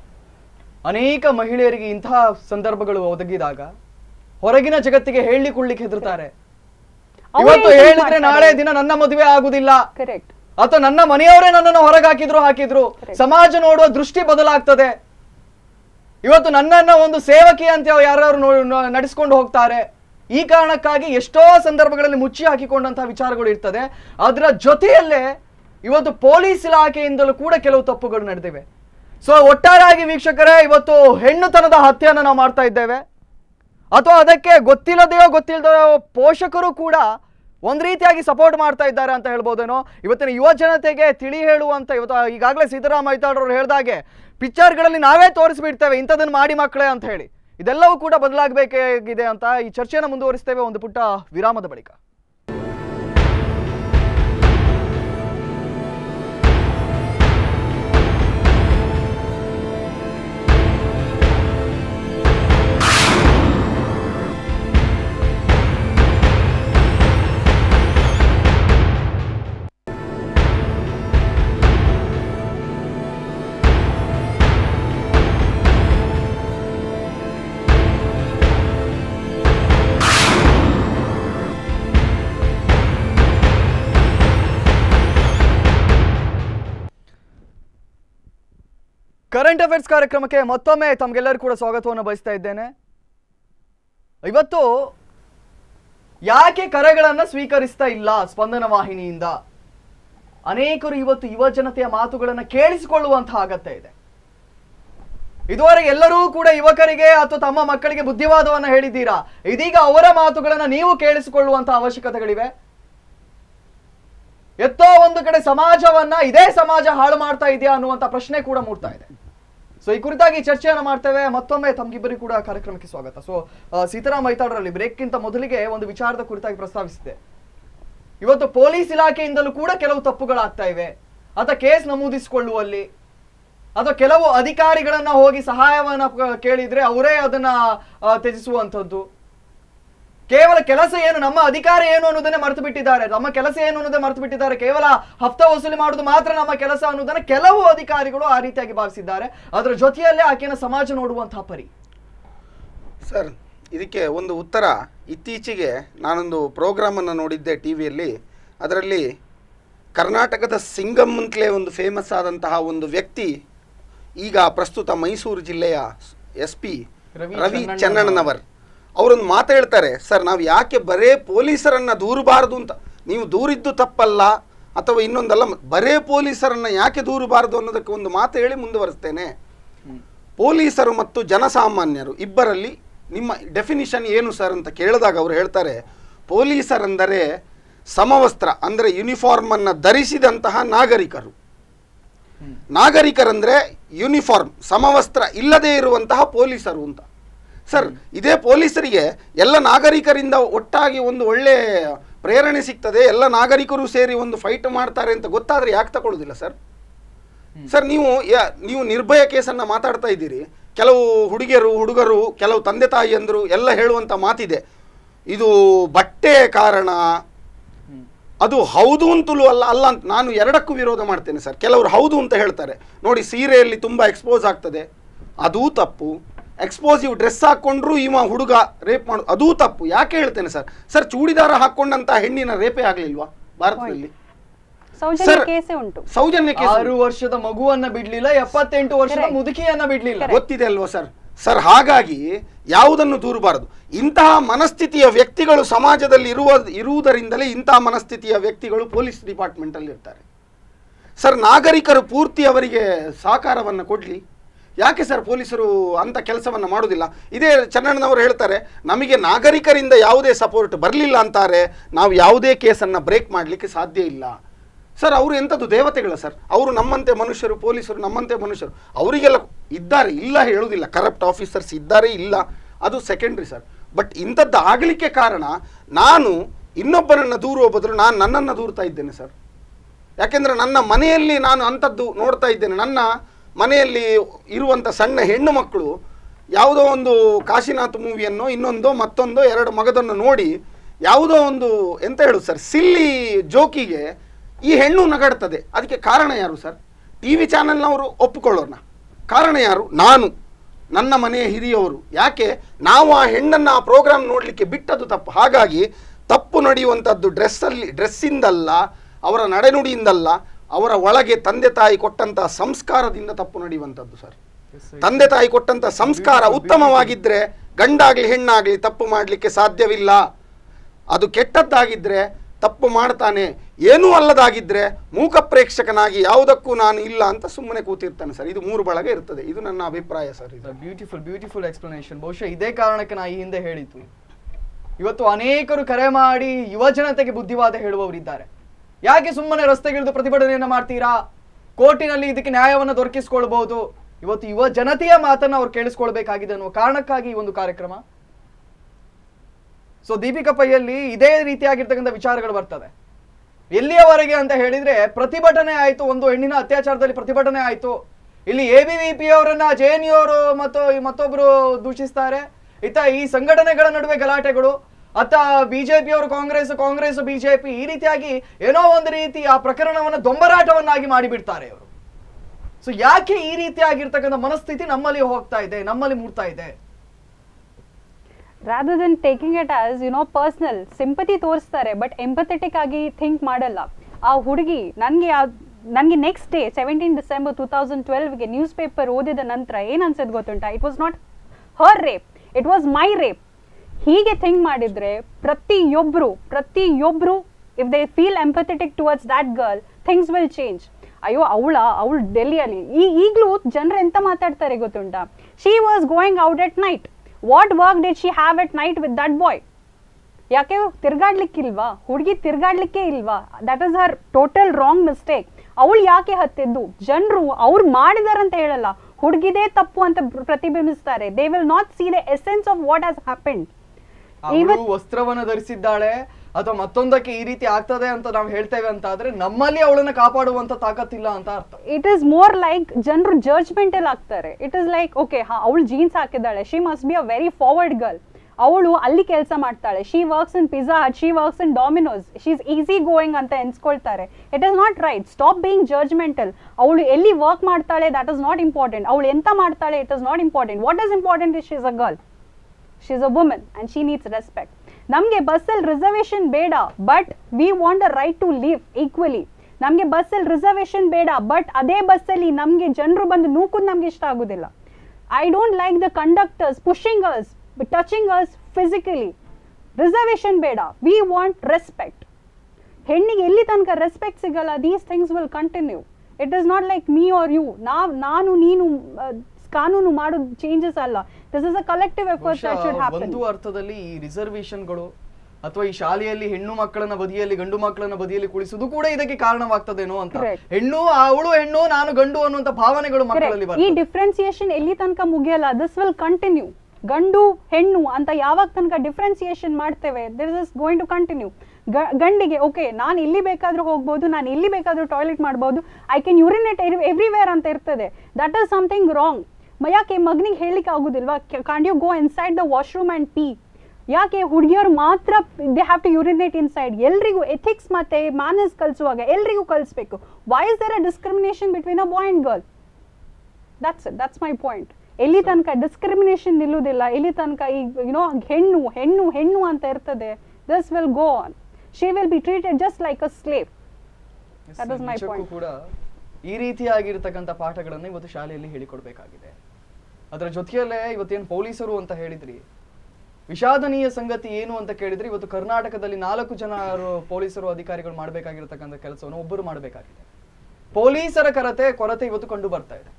[SPEAKER 1] ಅನೇಕ ಮಹಿಳೆಯರಿಗೆ ಇಂತಹ ಸಂದರ್ಭಗಳು ಒದಗಿದಾಗ ಹೊರಗಿನ ಜಗತ್ತಿಗೆ ಹೇಳಿಕೊಳ್ಳಿಕ್ಕೆ ಹೆದರ್ತಾರೆ. ಇವತ್ತು ಹೇಳಿದ್ರೆ ನಾಳೆ ದಿನ ನನ್ನ ಮದುವೆ ಆಗುದಿಲ್ಲ,
[SPEAKER 3] ಕರೆಕ್ಟ್,
[SPEAKER 1] ಅಥವಾ ನನ್ನ ಮನೆಯವರೇ ನನ್ನನ್ನು ಹೊರಗೆ ಹಾಕಿದ್ರು ಹಾಕಿದ್ರು ಸಮಾಜ ನೋಡುವ ದೃಷ್ಟಿ ಬದಲಾಗ್ತದೆ. ಇವತ್ತು ನನ್ನನ್ನ ಒಂದು ಸೇವಕಿ ಅಂತ ಯಾರು ನಡೆಸ್ಕೊಂಡು ಹೋಗ್ತಾರೆ. ಈ ಕಾರಣಕ್ಕಾಗಿ ಎಷ್ಟೋ ಸಂದರ್ಭಗಳಲ್ಲಿ ಮುಚ್ಚಿ ಹಾಕಿಕೊಂಡಂತಹ ವಿಚಾರಗಳು ಇರ್ತದೆ. ಅದರ ಜೊತೆಯಲ್ಲೇ ಇವತ್ತು ಪೊಲೀಸ್ ಇಲಾಖೆಯಿಂದಲೂ ಕೂಡ ಕೆಲವು ತಪ್ಪುಗಳು ನಡೆದಿವೆ. ಸೊ ಒಟ್ಟಾರೆಯಾಗಿ ವೀಕ್ಷಕರೇ, ಇವತ್ತು ಹೆಣ್ಣುತನದ ಹತ್ಯೆಯನ್ನು ನಾವು ಮಾಡ್ತಾ ಇದ್ದೇವೆ, ಅಥವಾ ಅದಕ್ಕೆ ಗೊತ್ತಿಲ್ಲದೆಯೋ ಗೊತ್ತಿಲ್ಲದೆಯೋ ಪೋಷಕರು ಕೂಡ ಒಂದು ರೀತಿಯಾಗಿ ಸಪೋರ್ಟ್ ಮಾಡ್ತಾ ಇದ್ದಾರೆ ಅಂತ ಹೇಳ್ಬೋದೇನೋ. ಇವತ್ತಿನ ಯುವ ಜನತೆಗೆ ತಿಳಿ ಹೇಳುವಂತ, ಇವತ್ತು ಈಗಾಗಲೇ ಸಿದ್ದರಾಮಯ್ಯ ಅವರು ಹೇಳಿದಾಗೆ ಪಿಕ್ಚರ್ಗಳಲ್ಲಿ ನಾವೇ ತೋರಿಸ್ಬಿಡ್ತೇವೆ ಇಂಥದನ್ನು ಮಾಡಿ ಮಕ್ಕಳೇ ಅಂತ ಹೇಳಿ. ಇದೆಲ್ಲವೂ ಕೂಡ ಬದಲಾಗಬೇಕಾಗಿದೆ ಅಂತ ಈ ಚರ್ಚೆಯನ್ನು ಮುಂದುವರಿಸ್ತೇವೆ ಒಂದು ಪುಟ್ಟ ವಿರಾಮದ ಬಳಿಕ. ಕರೆಂಟ್ ಅಫೇರ್ಸ್ ಕಾರ್ಯಕ್ರಮಕ್ಕೆ ಮತ್ತೊಮ್ಮೆ ತಮಗೆಲ್ಲರೂ ಕೂಡ ಸ್ವಾಗತವನ್ನು ಬಯಸ್ತಾ ಇದ್ದೇನೆ. ಇವತ್ತು ಯಾಕೆ ಕರೆಗಳನ್ನು ಸ್ವೀಕರಿಸ್ತಾ ಇಲ್ಲ ಸ್ಪಂದನ ವಾಹಿನಿಯಿಂದ? ಅನೇಕರು ಇವತ್ತು ಯುವ ಜನತೆಯ ಮಾತುಗಳನ್ನು ಕೇಳಿಸಿಕೊಳ್ಳುವಂತಹ ಅಗತ್ಯ ಇದೆ. ಇದುವರೆಗೆ ಎಲ್ಲರೂ ಕೂಡ ಯುವಕರಿಗೆ ಅಥವಾ ತಮ್ಮ ಮಕ್ಕಳಿಗೆ ಬುದ್ಧಿವಾದವನ್ನು ಹೇಳಿದ್ದೀರಾ. ಇದೀಗ ಅವರ ಮಾತುಗಳನ್ನು ನೀವು ಕೇಳಿಸಿಕೊಳ್ಳುವಂತಹ ಅವಶ್ಯಕತೆಗಳಿವೆ. ಎತ್ತೋ ಒಂದು ಕಡೆ ಸಮಾಜವನ್ನ ಇದೇ ಸಮಾಜ ಹಾಳು ಮಾಡ್ತಾ ಇದೆಯಾ ಅನ್ನುವಂತ ಪ್ರಶ್ನೆ ಕೂಡ ಮೂಡ್ತಾ ಇದೆ. ಸೊ ಈ ಕುರಿತಾಗಿ ಚರ್ಚೆಯನ್ನು ಮಾಡ್ತೇವೆ. ಮತ್ತೊಮ್ಮೆ ತಮ್ಗಿಬ್ಬರಿಗೂ ಕೂಡ ಕಾರ್ಯಕ್ರಮಕ್ಕೆ ಸ್ವಾಗತ. ಸೊ ಸೀತಾರಾಮ್ ಐತಾಳರಲ್ಲಿ ಬ್ರೇಕ್ಗಿಂತ ಮೊದಲಿಗೆ ಒಂದು ವಿಚಾರದ ಕುರಿತಾಗಿ ಪ್ರಸ್ತಾವಿಸಿದೆ. ಇವತ್ತು ಪೊಲೀಸ್ ಇಲಾಖೆಯಿಂದಲೂ ಕೂಡ ಕೆಲವು ತಪ್ಪುಗಳಾಗ್ತಾ ಇವೆ. ಅಥವಾ ಕೇಸ್ ನಮೂದಿಸಿಕೊಳ್ಳುವಲ್ಲಿ ಅಥವಾ ಕೆಲವು ಅಧಿಕಾರಿಗಳನ್ನ ಹೋಗಿ ಸಹಾಯವನ್ನ ಕೇಳಿದ್ರೆ ಅವರೇ ಅದನ್ನ ತ್ಯಜಿಸುವಂಥದ್ದು. ಕೇವಲ ಕೆಲಸ ಏನು, ನಮ್ಮ ಅಧಿಕಾರ ಏನು ಅನ್ನೋದನ್ನೇ ಮರೆತು ಬಿಟ್ಟಿದ್ದಾರೆ. ನಮ್ಮ ಕೆಲಸ ಏನು ಅನ್ನೋದೇ ಮರೆತು ಬಿಟ್ಟಿದ್ದಾರೆ. ಕೇವಲ ಹಫ್ತಾ ವಸೂಲಿ ಮಾಡುವುದು ಮಾತ್ರ ನಮ್ಮ ಕೆಲಸ ಅನ್ನೋದನ್ನ ಕೆಲವು ಅಧಿಕಾರಿಗಳು ಆ ರೀತಿಯಾಗಿ ಭಾವಿಸಿದ್ದಾರೆ. ಅದರ ಜೊತೆಯಲ್ಲೇ ಆಕೆಯನ್ನು ಸಮಾಜ ನೋಡುವಂತಹ ಪರಿ.
[SPEAKER 2] ಸರ್, ಇದಕ್ಕೆ ಒಂದು ಉತ್ತರ. ಇತ್ತೀಚೆಗೆ ನಾನೊಂದು ಪ್ರೋಗ್ರಾಮನ್ನು ನೋಡಿದ್ದೆ ಟಿ ವಿಯಲ್ಲಿ. ಅದರಲ್ಲಿ ಕರ್ನಾಟಕದ ಸಿಂಗಮ್ ಅಂತಲೇ ಒಂದು ಫೇಮಸ್ ಆದಂತಹ ಒಂದು ವ್ಯಕ್ತಿ, ಈಗ ಪ್ರಸ್ತುತ ಮೈಸೂರು ಜಿಲ್ಲೆಯ ಎಸ್ ಪಿ ರವಿ ಚೆನ್ನಣ್ಣನವರ್, ಅವರೊಂದು ಮಾತು ಹೇಳ್ತಾರೆ. ಸರ್, ನಾವು ಯಾಕೆ ಬರೇ ಪೊಲೀಸರನ್ನು ದೂರಬಾರದು ಅಂತ, ನೀವು ದೂರಿದ್ದು ತಪ್ಪಲ್ಲ ಅಥವಾ ಇನ್ನೊಂದಲ್ಲ, ಬರೇ ಪೊಲೀಸರನ್ನು ಯಾಕೆ ದೂರಬಾರದು ಅನ್ನೋದಕ್ಕೆ ಒಂದು ಮಾತು ಹೇಳಿ ಮುಂದುವರಿಸ್ತೇನೆ. ಪೊಲೀಸರು ಮತ್ತು ಜನಸಾಮಾನ್ಯರು ಇಬ್ಬರಲ್ಲಿ ನಿಮ್ಮ ಡೆಫಿನಿಷನ್ ಏನು ಸರ್ ಅಂತ ಕೇಳಿದಾಗ ಅವರು ಹೇಳ್ತಾರೆ, ಪೊಲೀಸರೆಂದರೆ ಸಮವಸ್ತ್ರ ಅಂದರೆ ಯೂನಿಫಾರ್ಮನ್ನು ಧರಿಸಿದಂತಹ ನಾಗರಿಕರು. ನಾಗರಿಕರಂದರೆ ಯೂನಿಫಾರ್ಮ್ ಸಮವಸ್ತ್ರ ಇಲ್ಲದೇ ಇರುವಂತಹ ಪೊಲೀಸರು ಅಂತ. ಸರ್, ಇದೇ ಪೊಲೀಸರಿಗೆ ಎಲ್ಲ ನಾಗರಿಕರಿಂದ ಒಟ್ಟಾಗಿ ಒಂದು ಒಳ್ಳೆ ಪ್ರೇರಣೆ ಸಿಗ್ತದೆ, ಎಲ್ಲ ನಾಗರಿಕರು ಸೇರಿ ಒಂದು ಫೈಟ್ ಮಾಡ್ತಾರೆ ಅಂತ ಗೊತ್ತಾದರೆ ಯಾಕೆ ತಗೊಳ್ಳೋದಿಲ್ಲ ಸರ್? ಸರ್, ನೀವು ಯಾ ನೀವು ನಿರ್ಭಯ ಕೇಸನ್ನು ಮಾತಾಡ್ತಾ ಇದ್ದೀರಿ. ಕೆಲವು ಹುಡುಗಿಯರು ಹುಡುಗರು ಕೆಲವು ತಂದೆ ತಾಯಿಯಂದರು ಎಲ್ಲ ಹೇಳುವಂಥ ಮಾತಿದೆ, ಇದು ಬಟ್ಟೆ ಕಾರಣ, ಅದು ಹೌದು ಅಂತಲೂ ಅಲ್ಲ ಅಲ್ಲ ಅಂತ ನಾನು ಎರಡಕ್ಕೂ ವಿರೋಧ ಮಾಡ್ತೇನೆ ಸರ್. ಕೆಲವರು ಹೌದು ಅಂತ ಹೇಳ್ತಾರೆ. ನೋಡಿ, ಸೀರೆಯಲ್ಲಿ ತುಂಬ ಎಕ್ಸ್ಪೋಸ್ ಆಗ್ತದೆ, ಅದೂ ತಪ್ಪು. ಎಕ್ಸ್ಪೋಸಿವ್ ಡ್ರೆಸ್ ಹಾಕ್ಕೊಂಡ್ರು ಇವ ಹುಡುಗ ರೇಪ್ ಮಾಡು, ಅದೂ ತಪ್ಪು. ಯಾಕೆ ಹೇಳ್ತೇನೆ ಸರ್? ಸರ್, ಚೂಡಿದಾರ ಹಾಕೊಂಡಂತ ಹೆಣ್ಣಿನ ರೇಪೇ ಆಗ್ಲಿಲ್ವಾ ಭಾರತದಲ್ಲಿ?
[SPEAKER 3] ಸೌಜನ್ಯ ಕೇಸ್
[SPEAKER 1] ಆರು ವರ್ಷದ ಮಗುವನ್ನ ಬಿಡ್ಲಿಲ್ಲ, ಎಪ್ಪತ್ತೆಂಟು ವರ್ಷದ ಮುದುಕಿಯನ್ನ ಬಿಡ್ಲಿಲ್ಲ.
[SPEAKER 2] ಗೊತ್ತಿದೆ ಅಲ್ವಾ ಸರ್? ಸರ್, ಹಾಗಾಗಿ ಯಾವುದನ್ನು ದೂರಬಾರದು. ಇಂತಹ ಮನಸ್ಥಿತಿಯ ವ್ಯಕ್ತಿಗಳು ಸಮಾಜದಲ್ಲಿ ಇರುವ ಇರುವುದರಿಂದಲೇ ಇಂತಹ ಮನಸ್ಥಿತಿಯ ವ್ಯಕ್ತಿಗಳು ಪೊಲೀಸ್ ಡಿಪಾರ್ಟ್ಮೆಂಟ್ ಅಲ್ಲಿ ಇರ್ತಾರೆ. ಸರ್, ನಾಗರಿಕರು ಪೂರ್ತಿ ಅವರಿಗೆ ಸಹಕಾರವನ್ನು ಕೊಡ್ಲಿ. ಯಾಕೆ ಸರ್ ಪೊಲೀಸರು ಅಂಥ ಕೆಲಸವನ್ನು ಮಾಡೋದಿಲ್ಲ? ಇದೇ ಚೆನ್ನಣ್ಣನವರು ಹೇಳ್ತಾರೆ, ನಮಗೆ ನಾಗರಿಕರಿಂದ ಯಾವುದೇ ಸಪೋರ್ಟ್ ಬರಲಿಲ್ಲ ಅಂತಾರೆ, ನಾವು ಯಾವುದೇ ಕೇಸನ್ನು ಬ್ರೇಕ್ ಮಾಡಲಿಕ್ಕೆ ಸಾಧ್ಯ ಇಲ್ಲ. ಸರ್, ಅವರು ಎಂಥದ್ದು ದೇವತೆಗಳ ಸರ್? ಅವರು ನಮ್ಮಂತೆ ಮನುಷ್ಯರು, ಪೊಲೀಸರು ನಮ್ಮಂತೆ ಮನುಷ್ಯರು. ಅವರಿಗೆಲ್ಲ ಇದ್ದಾರೆ, ಇಲ್ಲ ಹೇಳುವುದಿಲ್ಲ, ಕರಪ್ಟ್ ಆಫೀಸರ್ಸ್ ಇದ್ದಾರೆ, ಇಲ್ಲ, ಅದು ಸೆಕೆಂಡ್ರಿ ಸರ್. ಬಟ್ ಇಂಥದ್ದು ಆಗಲಿಕ್ಕೆ ಕಾರಣ ನಾನು ಇನ್ನೊಬ್ಬರನ್ನು ದೂರುವ ಬದಲು ನಾನು ನನ್ನನ್ನು ದೂರ್ತಾ ಇದ್ದೇನೆ ಸರ್. ಯಾಕೆಂದರೆ ನನ್ನ ಮನೆಯಲ್ಲಿ ನಾನು ಅಂಥದ್ದು ನೋಡ್ತಾ ಇದ್ದೇನೆ. ನನ್ನ ಮನೆಯಲ್ಲಿ ಇರುವಂಥ ಸಣ್ಣ ಹೆಣ್ಣು ಮಕ್ಕಳು ಯಾವುದೋ ಒಂದು ಕಾಶಿನಾಥ್ ಮೂವಿಯನ್ನು ಇನ್ನೊಂದೋ ಮತ್ತೊಂದೋ ಎರಡು ಮಗದನ್ನು ನೋಡಿ ಯಾವುದೋ ಒಂದು ಎಂತ ಹೇಳೋದು ಸರ್, ಸಿಲ್ಲಿ ಜೋಕಿಗೆ ಈ ಹೆಣ್ಣು ನಗಾಡ್ತದೆ. ಅದಕ್ಕೆ ಕಾರಣ ಯಾರು ಸರ್? ಟಿ ವಿ ಚಾನೆಲ್ನವರು ಒಪ್ಪಿಕೊಳ್ಳೋಣ. ಕಾರಣ ಯಾರು? ನಾನು, ನನ್ನ ಮನೆಯ ಹಿರಿಯವರು. ಯಾಕೆ ನಾವು ಆ ಹೆಣ್ಣನ್ನು ಆ ಪ್ರೋಗ್ರಾಮ್ ನೋಡಲಿಕ್ಕೆ ಬಿಟ್ಟದ್ದು ತಪ್ಪು. ಹಾಗಾಗಿ ತಪ್ಪು ನಡೆಯುವಂಥದ್ದು ಡ್ರೆಸ್ಸಲ್ಲಿ ಡ್ರೆಸ್ಸಿಂದಲ್ಲ, ಅವರ ನಡೆನುಡಿಯಿಂದಲ್ಲ, ಅವರ ಒಳಗೆ ತಂದೆ ತಾಯಿ ಕೊಟ್ಟಂತಹ ಸಂಸ್ಕಾರದಿಂದ ತಪ್ಪು ನಡೆಯುವಂಥದ್ದು ಸರ್. ತಂದೆ ತಾಯಿ ಕೊಟ್ಟಂಥ ಸಂಸ್ಕಾರ ಉತ್ತಮವಾಗಿದ್ದರೆ ಗಂಡಾಗಲಿ ಹೆಣ್ಣಾಗಲಿ ತಪ್ಪು ಮಾಡಲಿಕ್ಕೆ ಸಾಧ್ಯವಿಲ್ಲ. ಅದು ಕೆಟ್ಟದ್ದಾಗಿದ್ದರೆ ತಪ್ಪು ಮಾಡ್ತಾನೆ. ಏನೂ ಅಲ್ಲದಾಗಿದ್ದರೆ ಮೂಕ ಪ್ರೇಕ್ಷಕನಾಗಿ ಯಾವುದಕ್ಕೂ ನಾನು ಇಲ್ಲ ಅಂತ ಸುಮ್ಮನೆ ಕೂತಿರ್ತಾನೆ ಸರ್. ಇದು ಮೂರು ಬಳಗ ಇರ್ತದೆ. ಇದು ನನ್ನ ಅಭಿಪ್ರಾಯ ಸರ್. ಇದು
[SPEAKER 1] ಬ್ಯೂಟಿಫುಲ್ ಬ್ಯೂಟಿಫುಲ್ ಎಕ್ಸ್ಪ್ಲನೇಷನ್. ಬಹುಶಃ ಇದೇ ಕಾರಣಕ್ಕೆ ನಾ ಈ ಹಿಂದೆ ಹೇಳಿತು, ಇವತ್ತು ಅನೇಕರು ಕರೆ ಮಾಡಿ ಯುವ ಜನತೆಗೆ ಬುದ್ಧಿವಾದ ಹೇಳುವವರಿದ್ದಾರೆ. ಯಾಕೆ ಸುಮ್ಮನೆ ರಸ್ತೆಗಿಳಿದು ಪ್ರತಿಭಟನೆಯನ್ನ ಮಾಡ್ತೀರಾ? ಕೋರ್ಟಿನಲ್ಲಿ ಇದಕ್ಕೆ ನ್ಯಾಯವನ್ನು ದೊರಕಿಸಿಕೊಳ್ಬಹುದು. ಇವತ್ತು ಯುವ ಜನತೆಯ ಮಾತನ್ನ ಅವ್ರು ಕೇಳಿಸ್ಕೊಳ್ಬೇಕಾಗಿದೆ ಅನ್ನುವ ಕಾರಣಕ್ಕಾಗಿ ಈ ಒಂದು ಕಾರ್ಯಕ್ರಮ. ಸೊ ದೀಪಿಕಾ ಪೈಯಲ್ಲಿ ಇದೇ ರೀತಿಯಾಗಿರ್ತಕ್ಕಂಥ ವಿಚಾರಗಳು ಬರ್ತವೆ. ಎಲ್ಲಿಯವರೆಗೆ ಅಂತ ಹೇಳಿದ್ರೆ, ಪ್ರತಿಭಟನೆ ಆಯ್ತು, ಒಂದು ಹೆಣ್ಣಿನ ಅತ್ಯಾಚಾರದಲ್ಲಿ ಪ್ರತಿಭಟನೆ ಆಯ್ತು, ಇಲ್ಲಿ ಎ ಬಿ ವಿ ಪಿ ಅವರನ್ನ ಜೆ ಎನ್ ಯು ಅವರು ಮತ್ತು ಮತ್ತೊಬ್ರು ದೂಷಿಸ್ತಾರೆ, ಇತ್ತ ಈ ಸಂಘಟನೆಗಳ ನಡುವೆ ಗಲಾಟೆಗಳು, ಅತ್ತ ಬಿಜೆಪಿ ಅವರು ಕಾಂಗ್ರೆಸ್, ಕಾಂಗ್ರೆಸ್ ಬಿಜೆಪಿ, ಈ ರೀತಿಯಾಗಿ ಏನೋ ಒಂದು ರೀತಿ ಆ ಪ್ರಕರಣವನ್ನು ದೊಂಬರಾಟವನ್ನಾಗಿ ಮಾಡಿಬಿಡ್ತಾರೆ ಅವರು. ಸೊ ಯಾಕೆ ಈ ರೀತಿಯಾಗಿರ್ತಕ್ಕಂಥ ಮನಸ್ಥಿತಿ ನಮ್ಮಲ್ಲಿ ಹೋಗ್ತಾ ಇದೆ, ನಮ್ಮಲ್ಲಿ ಮೂಡ್ತಾ ಇದೆ?
[SPEAKER 3] rather than taking it as you know personal sympathy ತೋರಿಸ್ತಾರೆ, ಬಟ್ ಎಂಪಥೆಟಿಕ್ ಆಗಿ ಥಿಂಕ್ ಮಾಡಲ್ಲ. ಆ ಹುಡುಗಿ ನನಗೆ ನನಗೆ next day seventeen December two thousand ಟ್ವೆಲ್ವ್ಗೆ ನ್ಯೂಸ್ ಪೇಪರ್ ಓದಿದ ನಂತರ ಏನು ಅನ್ಸೋದು ಗೊತ್ತುಂಟಾ, it was not her rape, it was my rape. ಹೀಗೆ ಥಿಂಕ್ ಮಾಡಿದರೆ ಪ್ರತಿಯೊಬ್ಬರು ಪ್ರತಿಯೊಬ್ಬರು if they feel empathetic towards that girl, things will change. ಅಯ್ಯೋ ಅವಳ ಅವಳು ಡೆಲ್ಲಿಯಲ್ಲಿ ಈ ಈಗಲೂ ಜನರು ಎಂತ ಮಾತಾಡ್ತಾರೆ ಗೊತ್ತುಂಟಾ, she was going out at night, what work did she have at night with that boy? ಯಾಕೆ ತಿರ್ಗಾಡ್ಲಿಕ್ಕಿಲ್ವಾ ಹುಡುಗಿ, ತಿರ್ಗಾಡ್ಲಿಕ್ಕೆ ಇಲ್ವಾ? That is her total wrong mistake. ಅವಳು ಯಾಕೆ ಹತ್ತಿದ್ದು? ಜನರು ಅವ್ರು ಮಾಡಿದಾರಂತ ಹೇಳಲ್ಲ, ಹುಡುಗಿದೇ ತಪ್ಪು ಅಂತ ಪ್ರತಿಬಿಂಬಿಸ್ತಾರೆ. They will not see the essence of what has happened.
[SPEAKER 1] ಇವತ್ತು ವಸ್ತ್ರವನ್ನ ಧರಿಸಿದ್ದಾಳೆ ಅಥವಾ ಮತ್ತೊಂದಕ್ಕೆ ಈ ರೀತಿ ಆಗ್ತದೆ ಅಂತ ನಾವು ಹೇಳ್ತೇವೆ ಅಂತ ಆದ್ರೆ ನಮ್ಮಲ್ಲಿ ಅವಳನ್ನ ಕಾಪಾಡುವಂತ ತಾಕತ್ತಿಲ್ಲ ಅಂತ ಅರ್ಥ.
[SPEAKER 3] ಇಟ್ ಇಸ್ ಮೋರ್ ಲೈಕ್ ಜನರು ಜಡ್ಜ್ಮೆಂಟಲ್ ಆಗ್ತಾರೆ. ಇಟ್ ಇಸ್ ಲೈಕ್ ಓಕೆ, ಹಾ ಅವಳು ಜೀನ್ಸ್ ಹಾಕಿದ್ದಾಳೆ, she must be a very forward girl, ಅವಳು ಅಲ್ಲಿ ಕೆಲಸ ಮಾಡ್ತಾಳೆ, she works in pizza hut, she works in Domino's, she is easy going ಅಂತ ಎನ್ಸ್ಕೊಳ್ತಾರೆ. It is not right. Stop being judgemental. ಅವಳು ಎಲ್ಲಿ ವರ್ಕ್ ಮಾಡ್ತಾಳೆ ದಟ್ ಇಸ್ ನಾಟ್ ಇಂಪಾರ್ಟೆಂಟ್, ಅವಳು ಎಂತ ಮಾಡ್ತಾಳೆ it is not important. What is important is she is a girl, she is a woman and she needs respect. ನಮಗೆ ಬಸ್ಸಲ್ಲಿ reservation ಬೇಡ, but we want the right to live equally. ನಮಗೆ ಬಸ್ಸಲ್ಲಿ reservation ಬೇಡ, but ಅದೇ ಬಸ್ಸಲ್ಲಿ ನಮಗೆ ಜನರು ಬಂದು ನೂಕುದು ನಮ್ಗೆ ಇಷ್ಟ ಆಗೋದಿಲ್ಲ. I don't like the conductors pushing us, touching us physically. Reservation ಬೇಡ, ವಿ ವಾಂಟ್ ರೆಸ್ಪೆಕ್ಟ್. ಹೆಣ್ಣಿಗೆ ಎಲ್ಲಿ ತನಕ ರೆಸ್ಪೆಕ್ಟ್ ಸಿಗಲ್ಲ, these things will continue. It is not like me are you, ನಾವ್ ನಾನು ನೀನು ಕಾನೂನು ಮಾಡೋದು ಚೇಂಜಸ್ ಅಲ್ಲ. This is a collective effort that should happen.
[SPEAKER 1] ಒಂದು ಅರ್ಥದಲ್ಲಿ ಈ ರಿಸರ್ವೇಷನ್ಗಳು ಅಥವಾ ಈ ಶಾಲೆಯಲ್ಲಿ ಹೆಣ್ಣು ಮಕ್ಕಳನ್ನ ಬದಿಯಲ್ಲಿ ಗಂಡು ಮಕ್ಕಳನ್ನ ಬದಿಯಲ್ಲಿ ಕುಳಿಸುವುದು ಕೂಡ ಇದಕ್ಕೆ ಕಾರಣವಾಗ್ತದೇನೋ ಅಂತ. ಹೆಣ್ಣು ಅವಳು ಹೆಣ್ಣು ನಾನು ಗಂಡು ಅನ್ನುವಂತ ಭಾವನೆಗಳು ಮಕ್ಕಳಲ್ಲಿ ಬರ್ತದೆ.
[SPEAKER 3] ಈ ಡಿಫ್ರೆನ್ಸಿಯೇಷನ್ ಎಲ್ಲಿ ತನಕ ಮುಗಿಯಲ್ಲ, ದಿಸ್ ವಿಲ್ ಕಂಟಿನ್ಯೂ. ಗಂಡು ಹೆಣ್ಣು ಅಂತ ಯಾವಾಗ ತನಕ ಡಿಫ್ರೆನ್ಸಿಯೇಷನ್ ಮಾಡ್ತೇವೆ, this is going to continue. ಗಂಡಿಗೆ ಓಕೆ ನಾನು ಇಲ್ಲಿ ಬೇಕಾದ್ರೂ ಹೋಗ್ಬೋದು, ನಾನು ಇಲ್ಲಿ ಬೇಕಾದ್ರೂ ಟಾಯ್ಲೆಟ್ ಮಾಡ್ಬೋದು, ಐ ಕ್ಯಾನ್ ಯೂರಿನೇಟ್ ಎವ್ರಿವೇರ್ ಅಂತ ಇರ್ತದೆ. That is something wrong. ಯಾಕೆ ಮಗನಿಗೆ ಹೇಳಲಿಕ್ಕೆ ಆಗುದಿಲ್ವಾ, can you go inside the washroom and pee? ಯಾಕೆ ಹುಡುಗಿಯರು ಮಾತ್ರ they have to urinate inside? ಎಲ್ರಿಗೂ ಎಥಿಕ್ಸ್ ಮತ್ತೆ ಮ್ಯಾನರ್ಸ್ ಕಲಿಸುವಾಗ ಎಲ್ರಿಗೂ ಕಲಿಸ್ಬೇಕು. Why is there a discrimination between a boy and girl? That's it, that's my point. ಎಲ್ಲಿ ತನಕ ಡಿಸ್ಕ್ರಿಮಿನೇಷನ್ ನಿಲ್ಲುವುದಿಲ್ಲ, ಎಲ್ಲಿ ತನಕ ಈ ಯುನೋ ಹೆಣ್ಣು ಹೆಣ್ಣು ಹೆಣ್ಣು ಅಂತ ಇರ್ತದೆ, this will go on. She will be treated just like a slave. That is my point.
[SPEAKER 1] ಕೂಡ ಈ ರೀತಿಯಾಗಿರ್ತಕ್ಕಂಥ ಪಾಠಗಳನ್ನು ಇವತ್ತು ಶಾಲೆಯಲ್ಲಿ ಹೇಳಿಕೊಡ್ಬೇಕಾಗಿದೆ. ಅದರ ಜೊತೆಯಲ್ಲೇ ಇವತ್ತೇನು ಪೊಲೀಸರು ಅಂತ ಹೇಳಿದ್ರಿ, ವಿಷಾದನೀಯ ಸಂಗತಿ ಏನು ಅಂತ ಕೇಳಿದ್ರೆ ಇವತ್ತು ಕರ್ನಾಟಕದಲ್ಲಿ ನಾಲ್ಕು ಜನ ಪೊಲೀಸರು ಅಧಿಕಾರಿಗಳು ಮಾಡಬೇಕಾಗಿರತಕ್ಕಂಥ ಕೆಲಸವನ್ನು ಒಬ್ಬರು ಮಾಡಬೇಕಾಗಿದೆ. ಪೊಲೀಸರ ಕೊರತೆ ಕೊರತೆ ಇವತ್ತು ಕಂಡು ಬರ್ತಾ ಇದೆ.